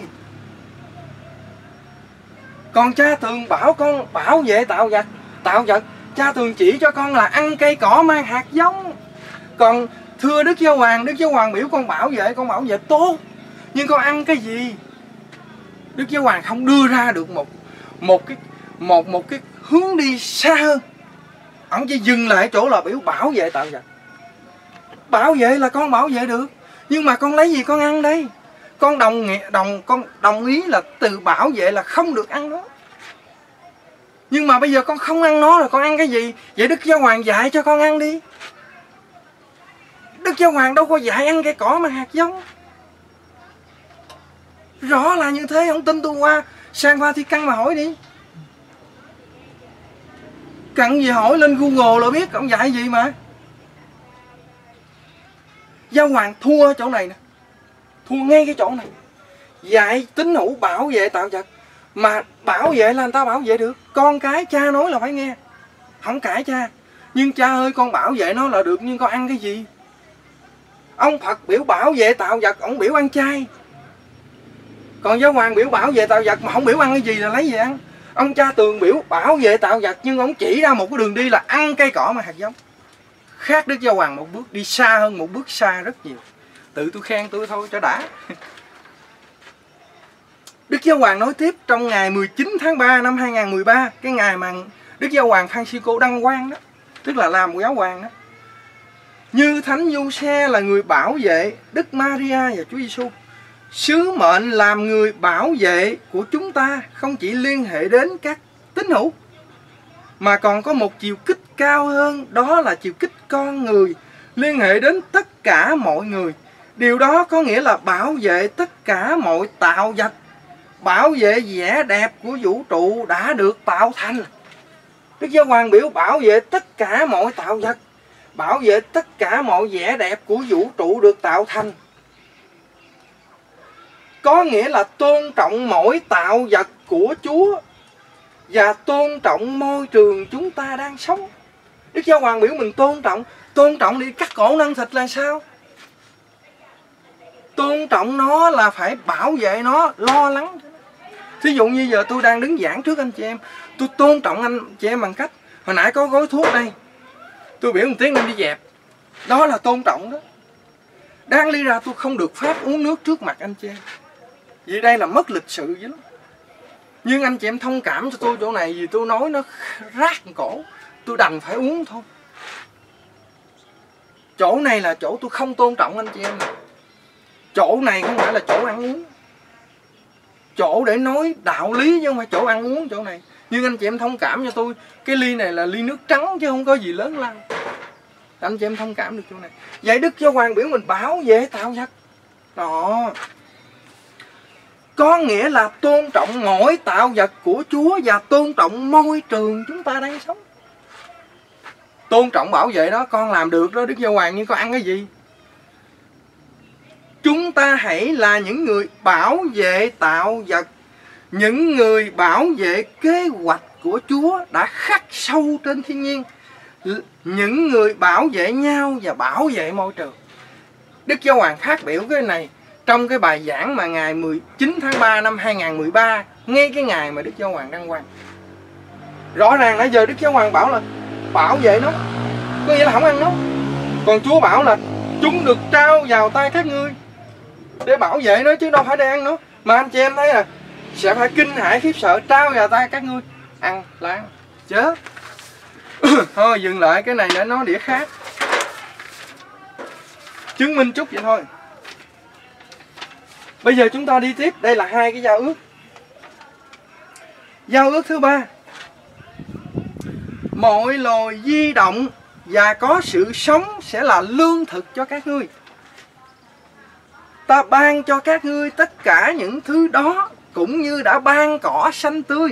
Còn cha Tường bảo con bảo vệ tạo vật, cha Tường chỉ cho con là ăn cây cỏ mang hạt giống. Còn thưa Đức Giáo Hoàng biểu con bảo vệ tốt, nhưng con ăn cái gì? Đức Giáo Hoàng không đưa ra được một cái hướng đi xa hơn. Ông chỉ dừng lại chỗ là biểu bảo vệ tạo vật. Bảo vệ là con bảo vệ được, nhưng mà con lấy gì con ăn đây? Con đồng ý là từ bảo vệ là không được ăn nó. Nhưng mà bây giờ con không ăn nó rồi con ăn cái gì? Vậy Đức Giáo Hoàng dạy cho con ăn đi. Đức Giáo Hoàng đâu có dạy ăn cây cỏ mà hạt giống. Rõ là như thế, không tin tôi sang Vatican mà hỏi đi. Cần gì hỏi, lên Google là biết ông dạy gì mà. Giáo Hoàng thua chỗ này nè, thua ngay cái chỗ này. Dạy tín hữu bảo vệ tạo vật, mà bảo vệ là người ta bảo vệ được. Con cái cha nói là phải nghe, không cãi cha. Nhưng cha ơi, con bảo vệ nó là được, nhưng con ăn cái gì? Ông Phật biểu bảo vệ tạo vật, ông biểu ăn chay. Còn Giáo Hoàng biểu bảo vệ tạo vật mà không biểu ăn cái gì là lấy gì ăn? Ông cha Tường biểu bảo vệ tạo vật, nhưng ông chỉ ra một cái đường đi là ăn cây cỏ mà hạt giống. Khác Đức Giáo Hoàng một bước, đi xa hơn một bước xa rất nhiều. Tự tôi khen tôi thôi cho đã. Đức Giáo Hoàng nói tiếp trong ngày 19 tháng 3 năm 2013, cái ngày mà Đức Giáo Hoàng Francisco đăng quang đó, tức là làm giáo hoàng đó. Như Thánh Giuse là người bảo vệ Đức Maria và Chúa Giêsu, sứ mệnh làm người bảo vệ của chúng ta không chỉ liên hệ đến các tín hữu, mà còn có một chiều kích cao hơn, đó là chiều kích con người, liên hệ đến tất cả mọi người. Điều đó có nghĩa là bảo vệ tất cả mọi tạo vật, bảo vệ vẻ đẹp của vũ trụ đã được tạo thành. Đức Giáo Hoàng biểu bảo vệ tất cả mọi tạo vật, bảo vệ tất cả mọi vẻ đẹp của vũ trụ được tạo thành. Có nghĩa là tôn trọng mỗi tạo vật của Chúa và tôn trọng môi trường chúng ta đang sống. Đức Giáo Hoàng biểu mình tôn trọng đi cắt cổ nâng thịt là sao? Tôn trọng nó là phải bảo vệ nó, lo lắng. Thí dụ như giờ tôi đang đứng giảng trước anh chị em, tôi tôn trọng anh chị em bằng cách hồi nãy có gói thuốc đây, tôi biểu một tiếng nên đi dẹp. Đó là tôn trọng đó. Đang đi ra tôi không được phép uống nước trước mặt anh chị em, vì đây là mất lịch sự dữ lắm. Nhưng anh chị em thông cảm cho tôi chỗ này, vì tôi nói nó rát cổ, tôi đành phải uống thôi. Chỗ này là chỗ tôi không tôn trọng anh chị em. Chỗ này không phải là chỗ ăn uống, chỗ để nói đạo lý chứ không phải chỗ ăn uống chỗ này. Nhưng anh chị em thông cảm cho tôi, cái ly này là ly nước trắng chứ không có gì lớn lao. Anh chị em thông cảm được chỗ này. Vậy Đức Giáo Hoàng biểu mình bảo vệ tạo vật. Đó, có nghĩa là tôn trọng mỗi tạo vật của Chúa và tôn trọng môi trường chúng ta đang sống. Tôn trọng bảo vệ đó, con làm được đó Đức Giáo Hoàng, nhưng con ăn cái gì? Chúng ta hãy là những người bảo vệ tạo vật, những người bảo vệ kế hoạch của Chúa đã khắc sâu trên thiên nhiên, những người bảo vệ nhau và bảo vệ môi trường. Đức Giáo Hoàng phát biểu cái này trong cái bài giảng mà ngày 19 tháng 3 năm 2013, ngay cái ngày mà Đức Giáo Hoàng đăng quang. Rõ ràng nãy giờ Đức Giáo Hoàng bảo là bảo vệ nó, có nghĩa là không ăn nó. Còn Chúa bảo là chúng được trao vào tay các ngươi để bảo vệ nó, chứ đâu phải để ăn nó. Mà anh chị em thấy à, sẽ phải kinh hãi khiếp sợ, trao vào tay các ngươi, ăn là ăn, chết. Thôi dừng lại, cái này để nói đĩa khác. chứng minh chút vậy thôi. Bây giờ chúng ta đi tiếp. Đây là hai cái giao ước. Giao ước thứ ba: mọi loài di động và có sự sống sẽ là lương thực cho các ngươi. Ta ban cho các ngươi tất cả những thứ đó, cũng như đã ban cỏ xanh tươi.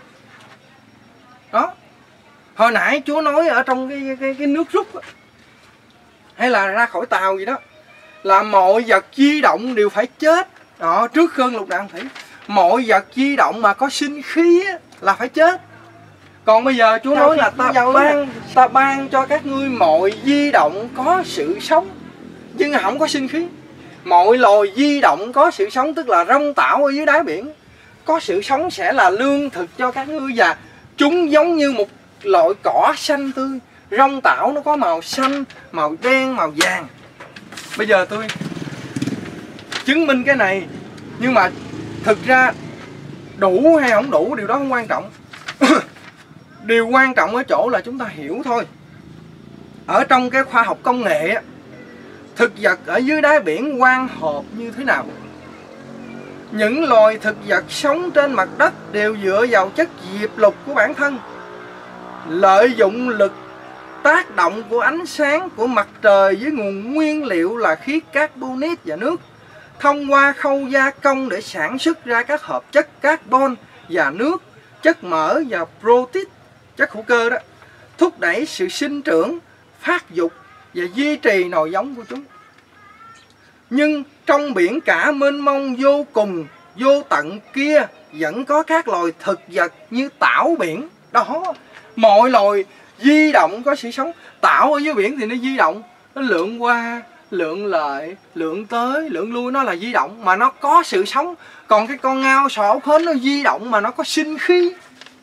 Đó. Hồi nãy Chúa nói ở trong cái nước rút đó, hay là ra khỏi tàu gì đó, là mọi vật di động đều phải chết. Đó, trước cơn lục nạn thủy, mọi vật di động mà có sinh khí là phải chết. Còn bây giờ Chúa nói là ta ban cho các ngươi mọi di động có sự sống, nhưng không có sinh khí. Mọi loài di động có sự sống, tức là rong tảo ở dưới đáy biển, có sự sống sẽ là lương thực cho các ngươi, và chúng giống như một loại cỏ xanh tươi. Rong tảo nó có màu xanh, màu đen, màu vàng. Bây giờ tôi chứng minh cái này, nhưng mà thực ra đủ hay không đủ điều đó không quan trọng. Điều quan trọng ở chỗ là chúng ta hiểu thôi. Ở trong cái khoa học công nghệ, thực vật ở dưới đáy biển quang hợp như thế nào? Những loài thực vật sống trên mặt đất đều dựa vào chất diệp lục của bản thân, lợi dụng lực tác động của ánh sáng của mặt trời với nguồn nguyên liệu là khí carbonic và nước, thông qua khâu gia công để sản xuất ra các hợp chất carbon và nước, chất mỡ và protein, chất hữu cơ đó, thúc đẩy sự sinh trưởng, phát dục và duy trì nòi giống của chúng. Nhưng trong biển cả mênh mông vô cùng, vô tận kia vẫn có các loài thực vật như tảo biển. Đó, mọi loài di động có sự sống. Tảo ở dưới biển thì nó di động, nó lượn qua, lượn lại, lượn tới, lượn lui, nó là di động mà nó có sự sống. Còn cái con ngao sọ hến nó di động mà nó có sinh khí.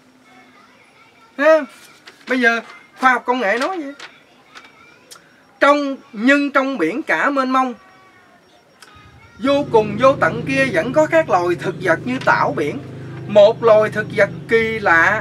Bây giờ khoa học công nghệ nói vậy. Trong biển cả mênh mông vô cùng vô tận kia vẫn có các loài thực vật như tảo biển. Một loài thực vật kỳ lạ,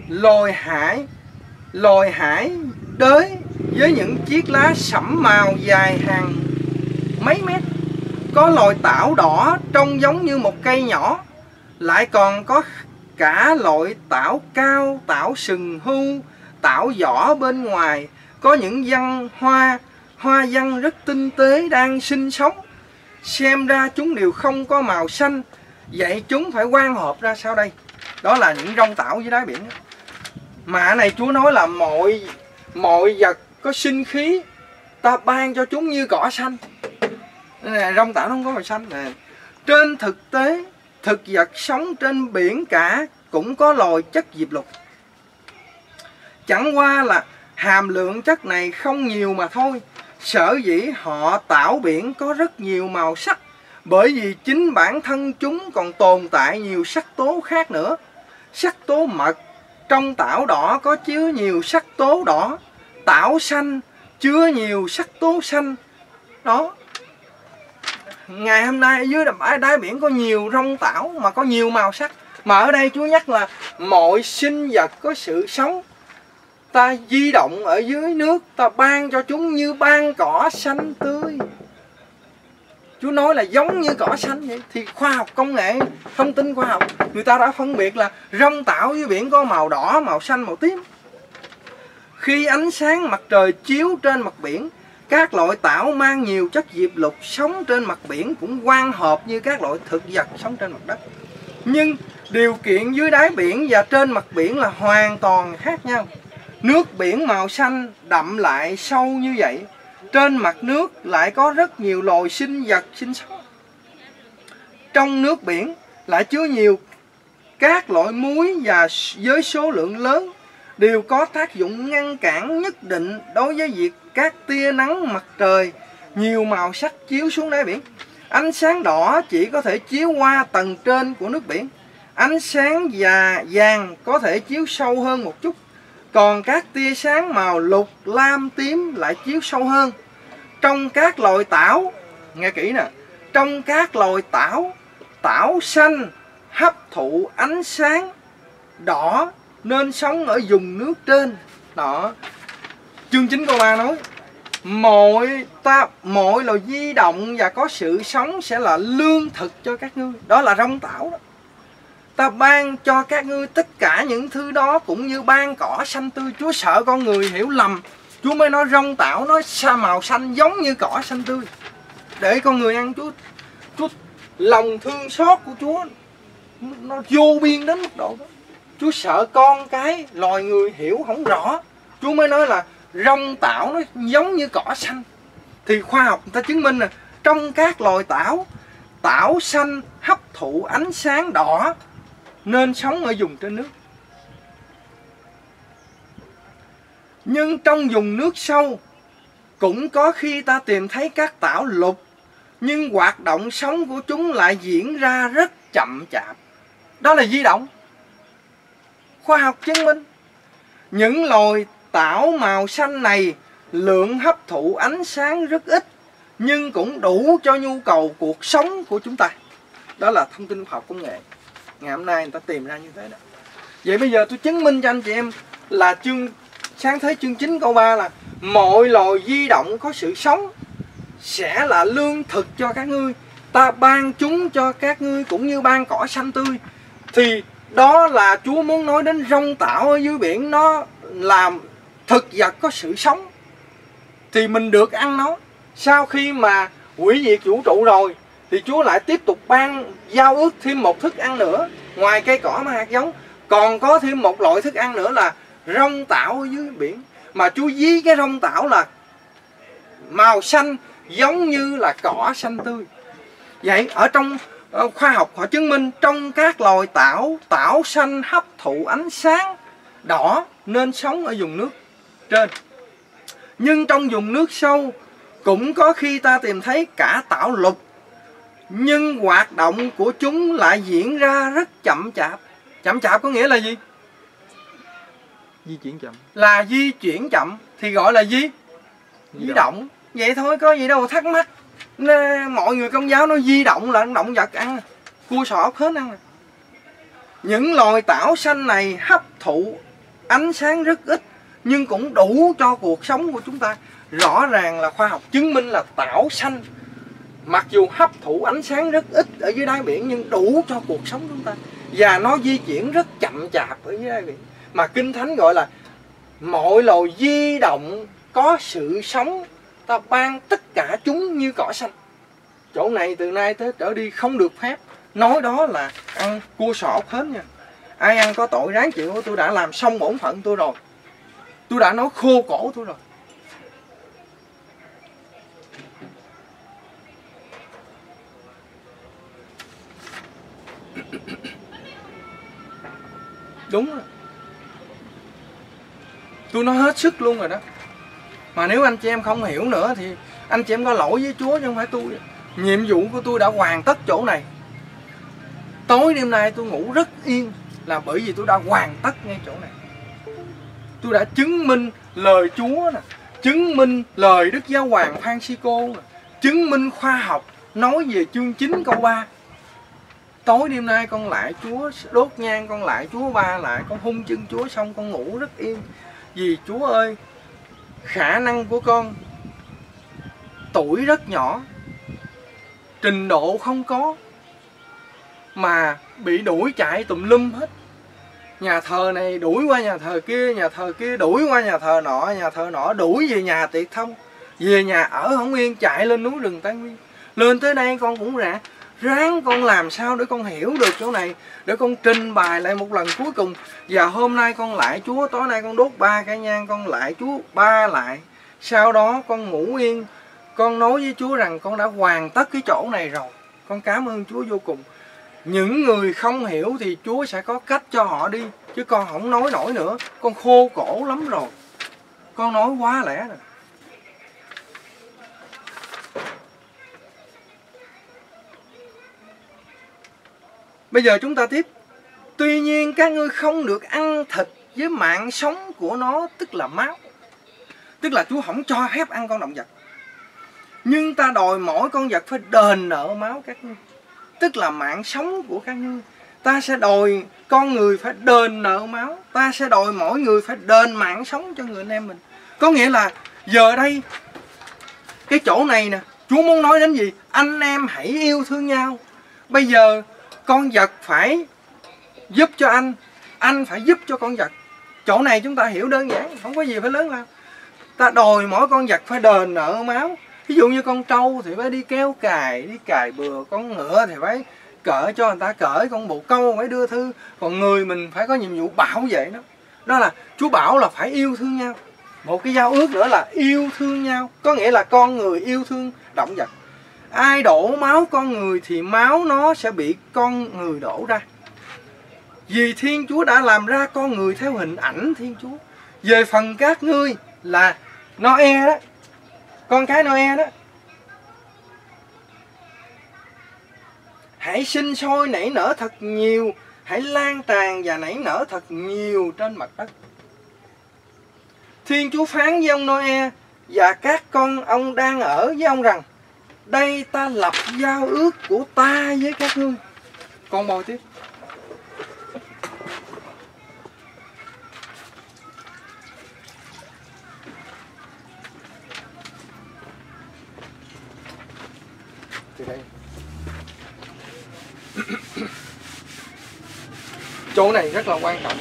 loài hải đới với những chiếc lá sẫm màu dài hàng mấy mét. Có loài tảo đỏ trông giống như một cây nhỏ. Lại còn có cả loại tảo cao, tảo sừng hưu, tảo vỏ bên ngoài. Có những hoa văn rất tinh tế đang sinh sống. Xem ra chúng đều không có màu xanh. Vậy chúng phải quang hợp ra sao đây? Đó là những rong tảo dưới đáy biển. Mà này Chúa nói là mọi vật có sinh khí ta ban cho chúng như cỏ xanh. Nè, rong tảo nó không có màu xanh nè. Trên thực tế, thực vật sống trên biển cả cũng có loài chất diệp lục. Chẳng qua là hàm lượng chất này không nhiều mà thôi. Sở dĩ họ tảo biển có rất nhiều màu sắc, bởi vì chính bản thân chúng còn tồn tại nhiều sắc tố khác nữa. Sắc tố mật, trong tảo đỏ có chứa nhiều sắc tố đỏ. Tảo xanh chứa nhiều sắc tố xanh. Đó. Ngày hôm nay ở dưới đáy biển có nhiều rong tảo mà có nhiều màu sắc. Mà ở đây Chúa nhắc là mọi sinh vật có sự sống, ta di động ở dưới nước, ta ban cho chúng như ban cỏ xanh tươi. Chúa nói là giống như cỏ xanh vậy. Thì khoa học công nghệ, thông tin khoa học, người ta đã phân biệt là rong tảo dưới biển có màu đỏ, màu xanh, màu tím. Khi ánh sáng mặt trời chiếu trên mặt biển, các loại tảo mang nhiều chất diệp lục sống trên mặt biển cũng quang hợp như các loại thực vật sống trên mặt đất. Nhưng điều kiện dưới đáy biển và trên mặt biển là hoàn toàn khác nhau. Nước biển màu xanh đậm lại sâu như vậy, trên mặt nước lại có rất nhiều loài sinh vật sinh sống. Trong nước biển lại chứa nhiều các loại muối và với số lượng lớn đều có tác dụng ngăn cản nhất định đối với việc các tia nắng mặt trời nhiều màu sắc chiếu xuống đáy biển. Ánh sáng đỏ chỉ có thể chiếu qua tầng trên của nước biển. Ánh sáng vàng có thể chiếu sâu hơn một chút. Còn các tia sáng màu lục, lam, tím lại chiếu sâu hơn. Trong các loài tảo, nghe kỹ nè, trong các loài tảo, tảo xanh hấp thụ ánh sáng đỏ nên sống ở vùng nước trên. Đó. Chương 9 câu 3 nói mọi loài di động và có sự sống sẽ là lương thực cho các ngươi. Đó là rong tảo đó. Ta ban cho các ngươi tất cả những thứ đó cũng như ban cỏ xanh tươi. Chúa sợ con người hiểu lầm, Chúa mới nói rong tảo nó màu xanh giống như cỏ xanh tươi để con người ăn. Chúa lòng thương xót của Chúa nó vô biên đến mức độ đó. Chúa sợ con cái loài người hiểu không rõ, Chúa mới nói là rong tảo nó giống như cỏ xanh. Thì khoa học người ta chứng minh là trong các loài tảo xanh hấp thụ ánh sáng đỏ nên sống ở vùng trên nước. Nhưng trong vùng nước sâu cũng có khi ta tìm thấy các tảo lục, nhưng hoạt động sống của chúng lại diễn ra rất chậm chạp. Đó là di động. Khoa học chứng minh những loài tảo màu xanh này lượng hấp thụ ánh sáng rất ít, nhưng cũng đủ cho nhu cầu cuộc sống của chúng ta. Đó là thông tin khoa học công nghệ. Ngày hôm nay người ta tìm ra như thế đó. Vậy bây giờ tôi chứng minh cho anh chị em là Sáng Thế chương 9 câu 3 là mọi loài di động có sự sống sẽ là lương thực cho các ngươi. Ta ban chúng cho các ngươi cũng như ban cỏ xanh tươi. Thì đó là Chúa muốn nói đến rong tảo ở dưới biển. Nó làm thực vật có sự sống thì mình được ăn nó. Sau khi mà hủy diệt vũ trụ rồi thì Chúa lại tiếp tục giao ước thêm một thức ăn nữa. Ngoài cây cỏ mà hạt giống, còn có thêm một loại thức ăn nữa là rong tảo ở dưới biển. Mà Chúa ví cái rong tảo là màu xanh giống như là cỏ xanh tươi. Vậy ở trong khoa học họ chứng minh trong các loài tảo xanh hấp thụ ánh sáng đỏ nên sống ở vùng nước trên. Nhưng trong vùng nước sâu cũng có khi ta tìm thấy cả tảo lục, nhưng hoạt động của chúng lại diễn ra rất chậm chạp. Chậm chạp có nghĩa là gì? Di chuyển chậm. Là di chuyển chậm thì gọi là gì? Di động. Vậy thôi, có gì đâu thắc mắc. Mọi người Công giáo nói di động là động vật ăn, cua sò ốc hến ăn. Những loài tảo xanh này hấp thụ ánh sáng rất ít, nhưng cũng đủ cho cuộc sống của chúng ta. Rõ ràng là khoa học chứng minh là tảo xanh mặc dù hấp thụ ánh sáng rất ít ở dưới đáy biển nhưng đủ cho cuộc sống chúng ta. Và nó di chuyển rất chậm chạp ở dưới đáy biển. Mà Kinh Thánh gọi là mọi loài di động có sự sống, ta ban tất cả chúng như cỏ xanh. Chỗ này từ nay tới trở đi không được phép nói đó là ăn cua sò ốc hến nha. Ai ăn có tội ráng chịu. Tôi đã làm xong bổn phận tôi rồi. Tôi đã nói khô cổ tôi rồi. Đúng rồi. Tôi nói hết sức luôn rồi đó. Mà nếu anh chị em không hiểu nữa thì anh chị em có lỗi với Chúa chứ không phải tôi. Nhiệm vụ của tôi đã hoàn tất chỗ này. Tối đêm nay tôi ngủ rất yên là bởi vì tôi đã hoàn tất ngay chỗ này. Tôi đã chứng minh lời Chúa nè, chứng minh lời Đức Giáo Hoàng Francisco nè, chứng minh khoa học nói về chương 9 câu 3. Tối đêm nay con lại Chúa, đốt nhang con lại Chúa 3 lại, con hung chân Chúa xong con ngủ rất yên. Vì Chúa ơi, khả năng của con tuổi rất nhỏ, trình độ không có, mà bị đuổi chạy tùm lum hết. Nhà thờ này đuổi qua nhà thờ kia đuổi qua nhà thờ nọ đuổi về nhà tiệc thông, về nhà ở không yên, chạy lên núi rừng Tây Nguyên. Lên tới đây con cũng ráng con làm sao để con hiểu được chỗ này, để con trình bày lại một lần cuối cùng. Và hôm nay con lại Chúa, tối nay con đốt 3 cây nhang, con lại Chúa 3 lại. Sau đó con ngủ yên, con nói với Chúa rằng con đã hoàn tất cái chỗ này rồi. Con cảm ơn Chúa vô cùng. Những người không hiểu thì Chúa sẽ có cách cho họ đi, chứ con không nói nổi nữa. Con khô cổ lắm rồi, con nói quá lẽ rồi. Bây giờ chúng ta tiếp. Tuy nhiên các ngươi không được ăn thịt với mạng sống của nó, tức là máu. Tức là Chúa không cho phép ăn con động vật. Nhưng ta đòi mỗi con vật phải đền nợ máu các ngươi, tức là mạng sống của các ngươi. Ta sẽ đòi con người phải đền nợ máu. Ta sẽ đòi mỗi người phải đền mạng sống cho người anh em mình. Có nghĩa là giờ đây cái chỗ này nè, Chúa muốn nói đến gì? Anh em hãy yêu thương nhau. Bây giờ con vật phải giúp cho anh phải giúp cho con vật. Chỗ này chúng ta hiểu đơn giản, không có gì phải lớn lao. Ta đòi mỗi con vật phải đền nợ máu. Ví dụ như con trâu thì phải đi kéo cài, đi cài bừa. Con ngựa thì phải cởi cho người ta cởi. Con bồ câu phải đưa thư. Còn người mình phải có nhiệm vụ bảo vệ nó. Đó là Chúa bảo là phải yêu thương nhau. Một cái giao ước nữa là yêu thương nhau. Có nghĩa là con người yêu thương động vật. Ai đổ máu con người thì máu nó sẽ bị con người đổ ra. Vì Thiên Chúa đã làm ra con người theo hình ảnh Thiên Chúa. Về phần các ngươi là Noe đó, con cái Noe đó, hãy sinh sôi nảy nở thật nhiều, hãy lan tràn và nảy nở thật nhiều trên mặt đất. Thiên Chúa phán với ông Noe và các con ông đang ở với ông rằng: đây ta lập giao ước của ta với các ngươi. Con bò tiếp. Từ đây. Chỗ này rất là quan trọng.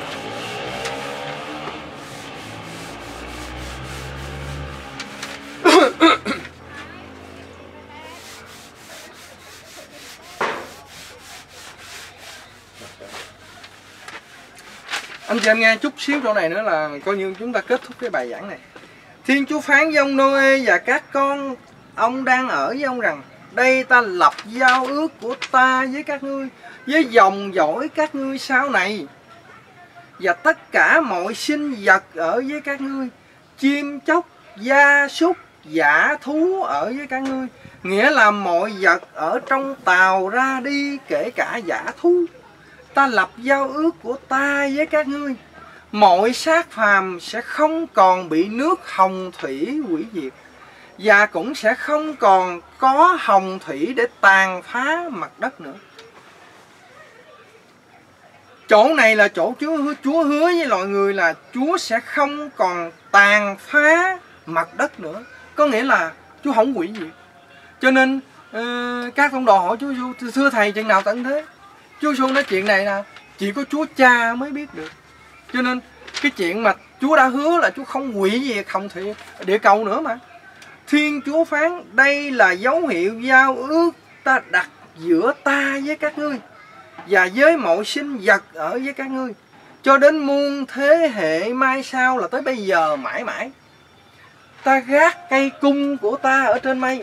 Anh chị em nghe chút xíu chỗ này nữa là coi như chúng ta kết thúc cái bài giảng này. Thiên Chúa phán với ông Noe và các con ông đang ở với ông rằng: đây ta lập giao ước của ta với các ngươi, với dòng dõi các ngươi sau này, và tất cả mọi sinh vật ở với các ngươi, chim chóc, gia súc, dã thú ở với các ngươi. Nghĩa là mọi vật ở trong tàu ra đi, kể cả dã thú. Ta lập giao ước của ta với các ngươi. Mọi xác phàm sẽ không còn bị nước hồng thủy hủy diệt, và cũng sẽ không còn có hồng thủy để tàn phá mặt đất nữa. Chỗ này là chỗ Chúa hứa với loài người là Chúa sẽ không còn tàn phá mặt đất nữa. Có nghĩa là Chúa không hủy diệt. Cho nên các tông đồ hỏi Chúa Giêsu: thưa thầy, chừng nào tận thế? Chúa Giêsu nói chuyện này là chỉ có Chúa Cha mới biết được. Cho nên cái chuyện mà Chúa đã hứa là Chúa không hủy diệt hồng thủy địa cầu nữa mà. Thiên Chúa phán: đây là dấu hiệu giao ước ta đặt giữa ta với các ngươi và với mọi sinh vật ở với các ngươi, cho đến muôn thế hệ mai sau, là tới bây giờ mãi mãi. Ta gác cây cung của ta ở trên mây.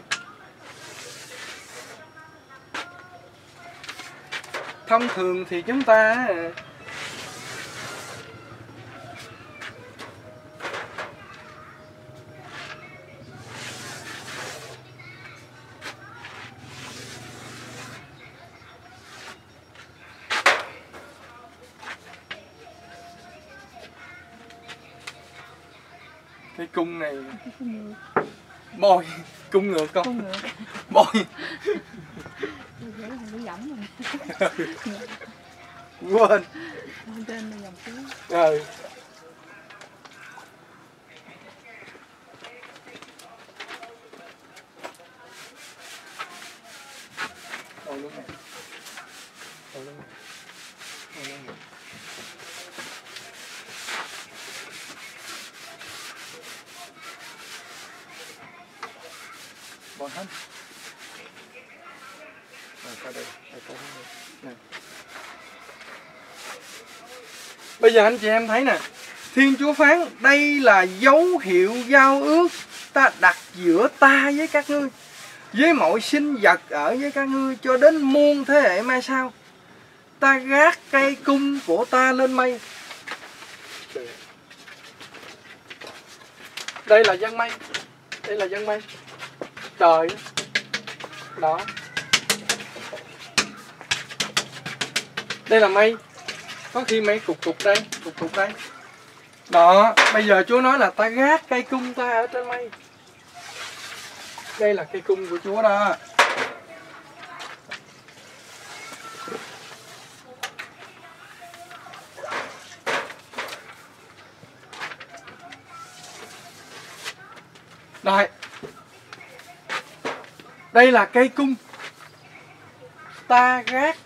Thông thường thì chúng ta cái cung này bôi cung ngược con Con ngựa. bôi Dễ là bị dẫm rồi. quên Lên trên là dòng xuống. rồi. Thôi lúc này. Thôi lúc này. Thôi lúc này. Bôi hết. Rồi qua đây, đây này. Bây giờ anh chị em thấy nè, Thiên Chúa phán: đây là dấu hiệu giao ước ta đặt giữa ta với các ngươi, với mọi sinh vật ở với các ngươi, cho đến muôn thế hệ mai sau. Ta gác cây cung của ta lên mây. Đây là dân mây. Đây là dân mây. Trời đó. Đây là mây. Có khi mây cục cục đây, cục cục đây. Đó, bây giờ Chúa nói là ta gác cây cung ta ở trên mây. Đây là cây cung của Chúa đó. Rồi. Đây là cây cung. Ta gác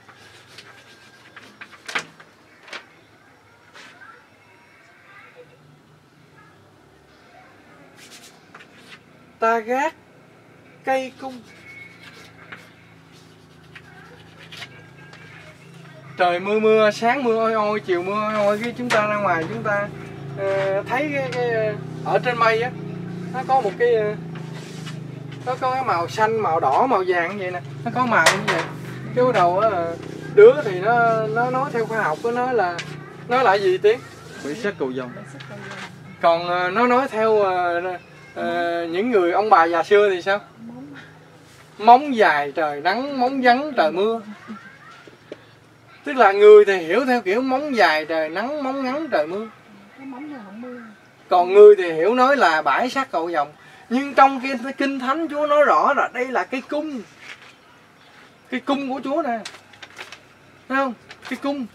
cây cung. Trời mưa, sáng mưa oi oi, chiều mưa oi oi, cái chúng ta ra ngoài chúng ta thấy cái ở trên mây á, nó có một cái nó có cái màu xanh, màu đỏ, màu vàng như vậy nè, nó có màu như vậy. Cái bắt đầu á, đứa thì nó nói theo khoa học, nó là gì Tiến? Bảy sắc cầu vồng. Còn nó nói theo những người ông bà già xưa thì sao? Móng dài trời nắng, móng ngắn trời mưa. Tức là người thì hiểu theo kiểu móng dài trời nắng, móng ngắn trời mưa. Còn người thì hiểu nói là bãi sắc cầu vồng. Nhưng trong kinh thánh Chúa nói rõ là đây là cái cung. Cái cung của Chúa nè. Thấy không? Cái cung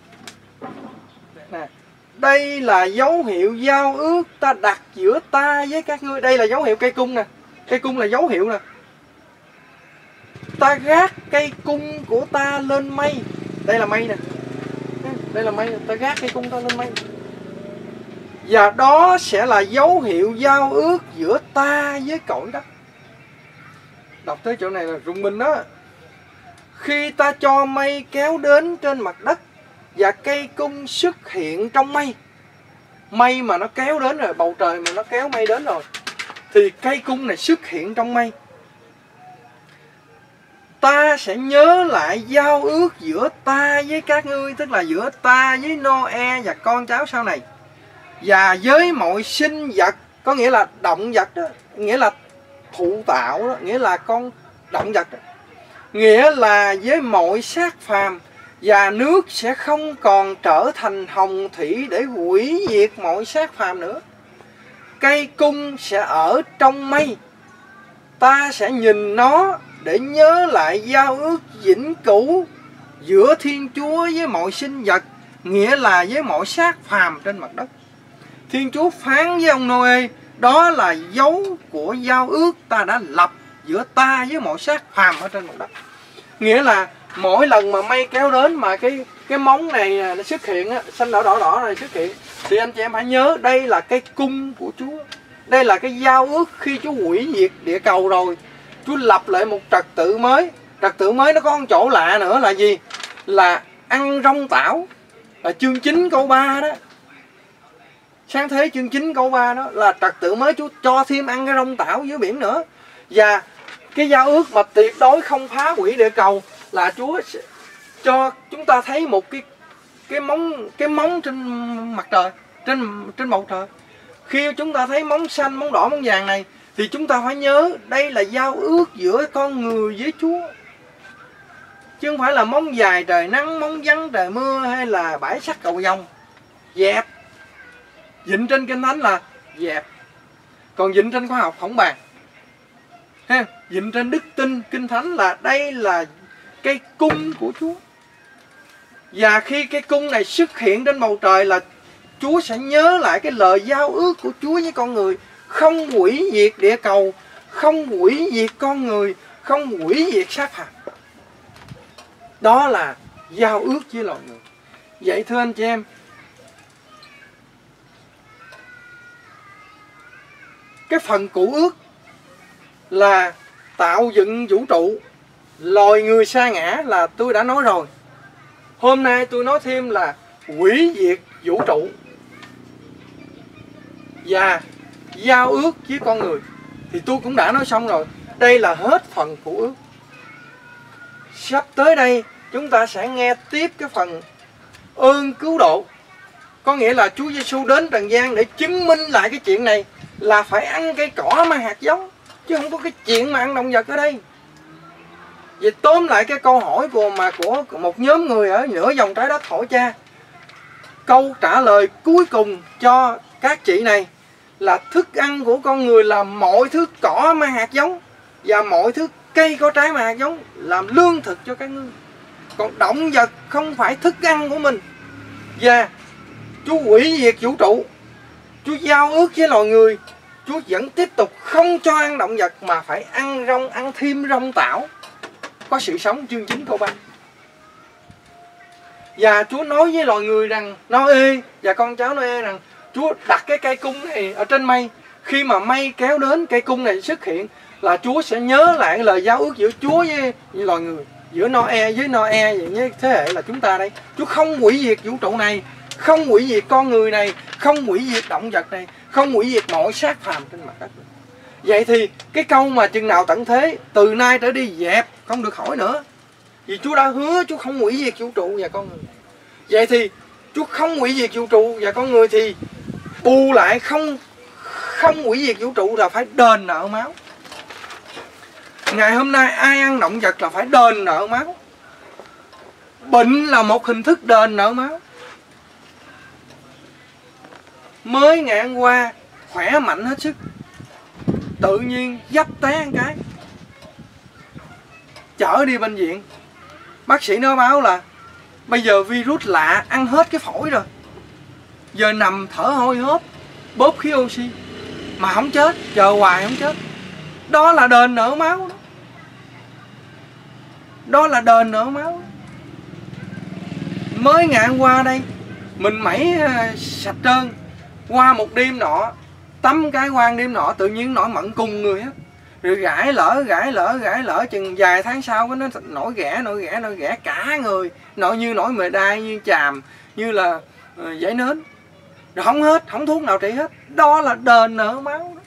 nè. Đây là dấu hiệu giao ước ta đặt giữa ta với các ngươi. Đây là dấu hiệu cây cung nè. Cây cung là dấu hiệu nè. Ta gác cây cung của ta lên mây. Đây là mây nè. Đây là mây. Ta gác cây cung ta lên mây. Và đó sẽ là dấu hiệu giao ước giữa ta với cõi đất. Đọc tới chỗ này là rung minh đó. Khi ta cho mây kéo đến trên mặt đất và cây cung xuất hiện trong mây. Mây mà nó kéo đến rồi, bầu trời mà nó kéo mây đến rồi, thì cây cung này xuất hiện trong mây. Ta sẽ nhớ lại giao ước giữa ta với các ngươi, tức là giữa ta với Noe và con cháu sau này, và với mọi sinh vật, có nghĩa là động vật đó, nghĩa là thụ tạo đó, nghĩa là con động vật đó. Nghĩa là với mọi xác phàm, và nước sẽ không còn trở thành hồng thủy để hủy diệt mọi xác phàm nữa. Cây cung sẽ ở trong mây. Ta sẽ nhìn nó để nhớ lại giao ước vĩnh cửu giữa Thiên Chúa với mọi sinh vật, nghĩa là với mọi xác phàm trên mặt đất. Thiên Chúa phán với ông Noe, đó là dấu của giao ước ta đã lập giữa ta với mọi xác phàm ở trên mặt đất. Nghĩa là mỗi lần mà mây kéo đến mà cái móng này nó xuất hiện á, xanh đỏ đỏ này xuất hiện, thì anh chị em hãy nhớ đây là cái cung của Chúa. Đây là cái giao ước khi Chúa hủy diệt địa cầu rồi, Chúa lập lại một trật tự mới. Trật tự mới nó có một chỗ lạ nữa là gì? Là ăn rong tảo. Là chương 9 câu 3 đó. Sáng thế chương 9 câu 3 đó là trật tự mới, Chúa cho thêm ăn cái rong tảo dưới biển nữa. Và cái giao ước mà tuyệt đối không phá hủy địa cầu là Chúa sẽ cho chúng ta thấy một cái móng trên mặt trời, trên bầu trời. Khi chúng ta thấy móng xanh, móng đỏ, móng vàng này thì chúng ta phải nhớ đây là giao ước giữa con người với Chúa. Chứ không phải là móng dài trời nắng, móng ngắn trời mưa, hay là bãi sắc cầu vồng. Dẹp. Dịnh trên Kinh Thánh là dẹp. Còn dịnh trên khoa học không bàn. Ha, dịnh trên đức tin Kinh Thánh là đây là cây cung của Chúa. Và khi cái cung này xuất hiện trên bầu trời là Chúa sẽ nhớ lại cái lời giao ước của Chúa với con người. Không hủy diệt địa cầu, không hủy diệt con người, không hủy diệt xác phàm. Đó là giao ước với loài người. Vậy thưa anh chị em, cái phần cũ ước là tạo dựng vũ trụ, loài người sa ngã là tôi đã nói rồi. Hôm nay tôi nói thêm là hủy diệt vũ trụ và giao ước với con người thì tôi cũng đã nói xong rồi. Đây là hết phần cũ ước. Sắp tới đây chúng ta sẽ nghe tiếp cái phần ơn cứu độ. Có nghĩa là Chúa Giêsu đến trần gian để chứng minh lại cái chuyện này là phải ăn cây cỏ mang hạt giống, chứ không có cái chuyện mà ăn động vật ở đây. Vậy tóm lại cái câu hỏi của một nhóm người ở nửa vòng trái đất hỏi cha, câu trả lời cuối cùng cho các chị này là thức ăn của con người là mọi thứ cỏ mang hạt giống và mọi thứ cây có trái mang hạt giống, làm lương thực cho các ngươi. Còn động vật không phải thức ăn của mình. Và Chúa hủy diệt vũ trụ, Chúa giao ước với loài người, Chúa Chúa vẫn tiếp tục không cho ăn động vật mà phải ăn rong, ăn thêm rong tảo có sự sống, chương 9 câu 3. Và Chúa nói với loài người rằng, Noe và con cháu Noe rằng, Chúa đặt cái cây cung này ở trên mây. Khi mà mây kéo đến, cây cung này xuất hiện là Chúa sẽ nhớ lại cái lời giao ước giữa Chúa với loài người, giữa Noe với Noe với thế hệ là chúng ta đây. Chúa không hủy diệt vũ trụ này, không hủy diệt con người này, không hủy diệt động vật này, không hủy diệt mọi xác phàm trên mặt đất này. Vậy thì cái câu mà chừng nào tận thế, từ nay trở đi dẹp, không được hỏi nữa. Vì Chúa đã hứa Chúa không hủy diệt vũ trụ và con người. Vậy thì Chúa không hủy diệt vũ trụ và con người thì bù lại không hủy diệt vũ trụ là phải đền nợ máu. Ngày hôm nay ai ăn động vật là phải đền nợ máu. Bệnh là một hình thức đền nợ máu. Mới ngày hôm qua khỏe mạnh hết sức, tự nhiên dấp té một cái, chở đi bệnh viện. Bác sĩ nói báo là bây giờ virus lạ ăn hết cái phổi rồi, giờ nằm thở hôi hốp, bóp khí oxy mà không chết, chờ hoài không chết. Đó là đền nợ máu đó. Đó là đền nợ máu. Mới ngày hôm qua đây mình mẩy sạch trơn, qua một đêm nọ tắm cái quan đêm nọ tự nhiên nổi mẩn cùng người hết, rồi gãi lỡ chừng vài tháng sau cái nó nổi ghẻ cả người, nổi như nổi mề đai, như chàm, như là dãy nến, rồi không hết, không thuốc nào trị hết. Đó là đền nợ máu đó.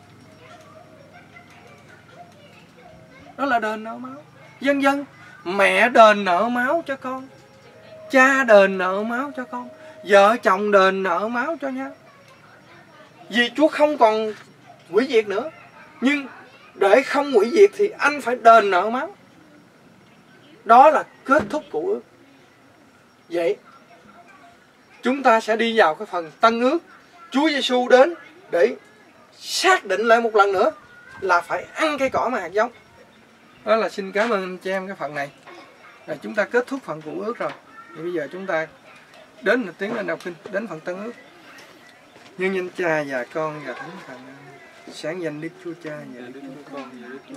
Đó là đền nợ máu. Vân vân. Mẹ đền nợ máu cho con, cha đền nợ máu cho con, vợ chồng đền nợ máu cho nhau. Vì Chúa không còn hủy diệt nữa, nhưng để không hủy diệt thì anh phải đền nợ máu. Đó là kết thúc của ước. Vậy chúng ta sẽ đi vào cái phần tân ước. Chúa Giêsu đến để xác định lại một lần nữa là phải ăn cây cỏ mà hạt giống. Đó là xin cảm ơn anh chị em cái phần này. Rồi chúng ta kết thúc phần của ước rồi. Thì bây giờ chúng ta đến một tiếng lên đọc kinh, đến phần tân ước. Nhân danh Cha và Con và Thánh Thần, sáng danh Đức Chúa Cha và Đức Chúa Con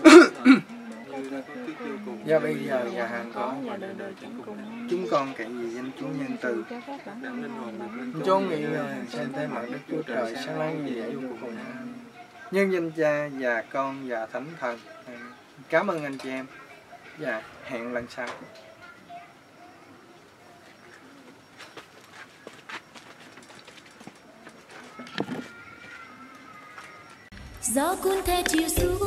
và bây giờ và hàng có và đời đời chẳng cùng. Chúng con cậy vì danh Chúa nhân từ, chốn nghỉ ngơi trên thế mặt Đức Chúa Trời sáng láng vì vậy vô cùng. Nhân danh Cha và Con và Thánh Thần. Cảm ơn anh chị em và hẹn lần sau. Gió cuốn theo chiều xuống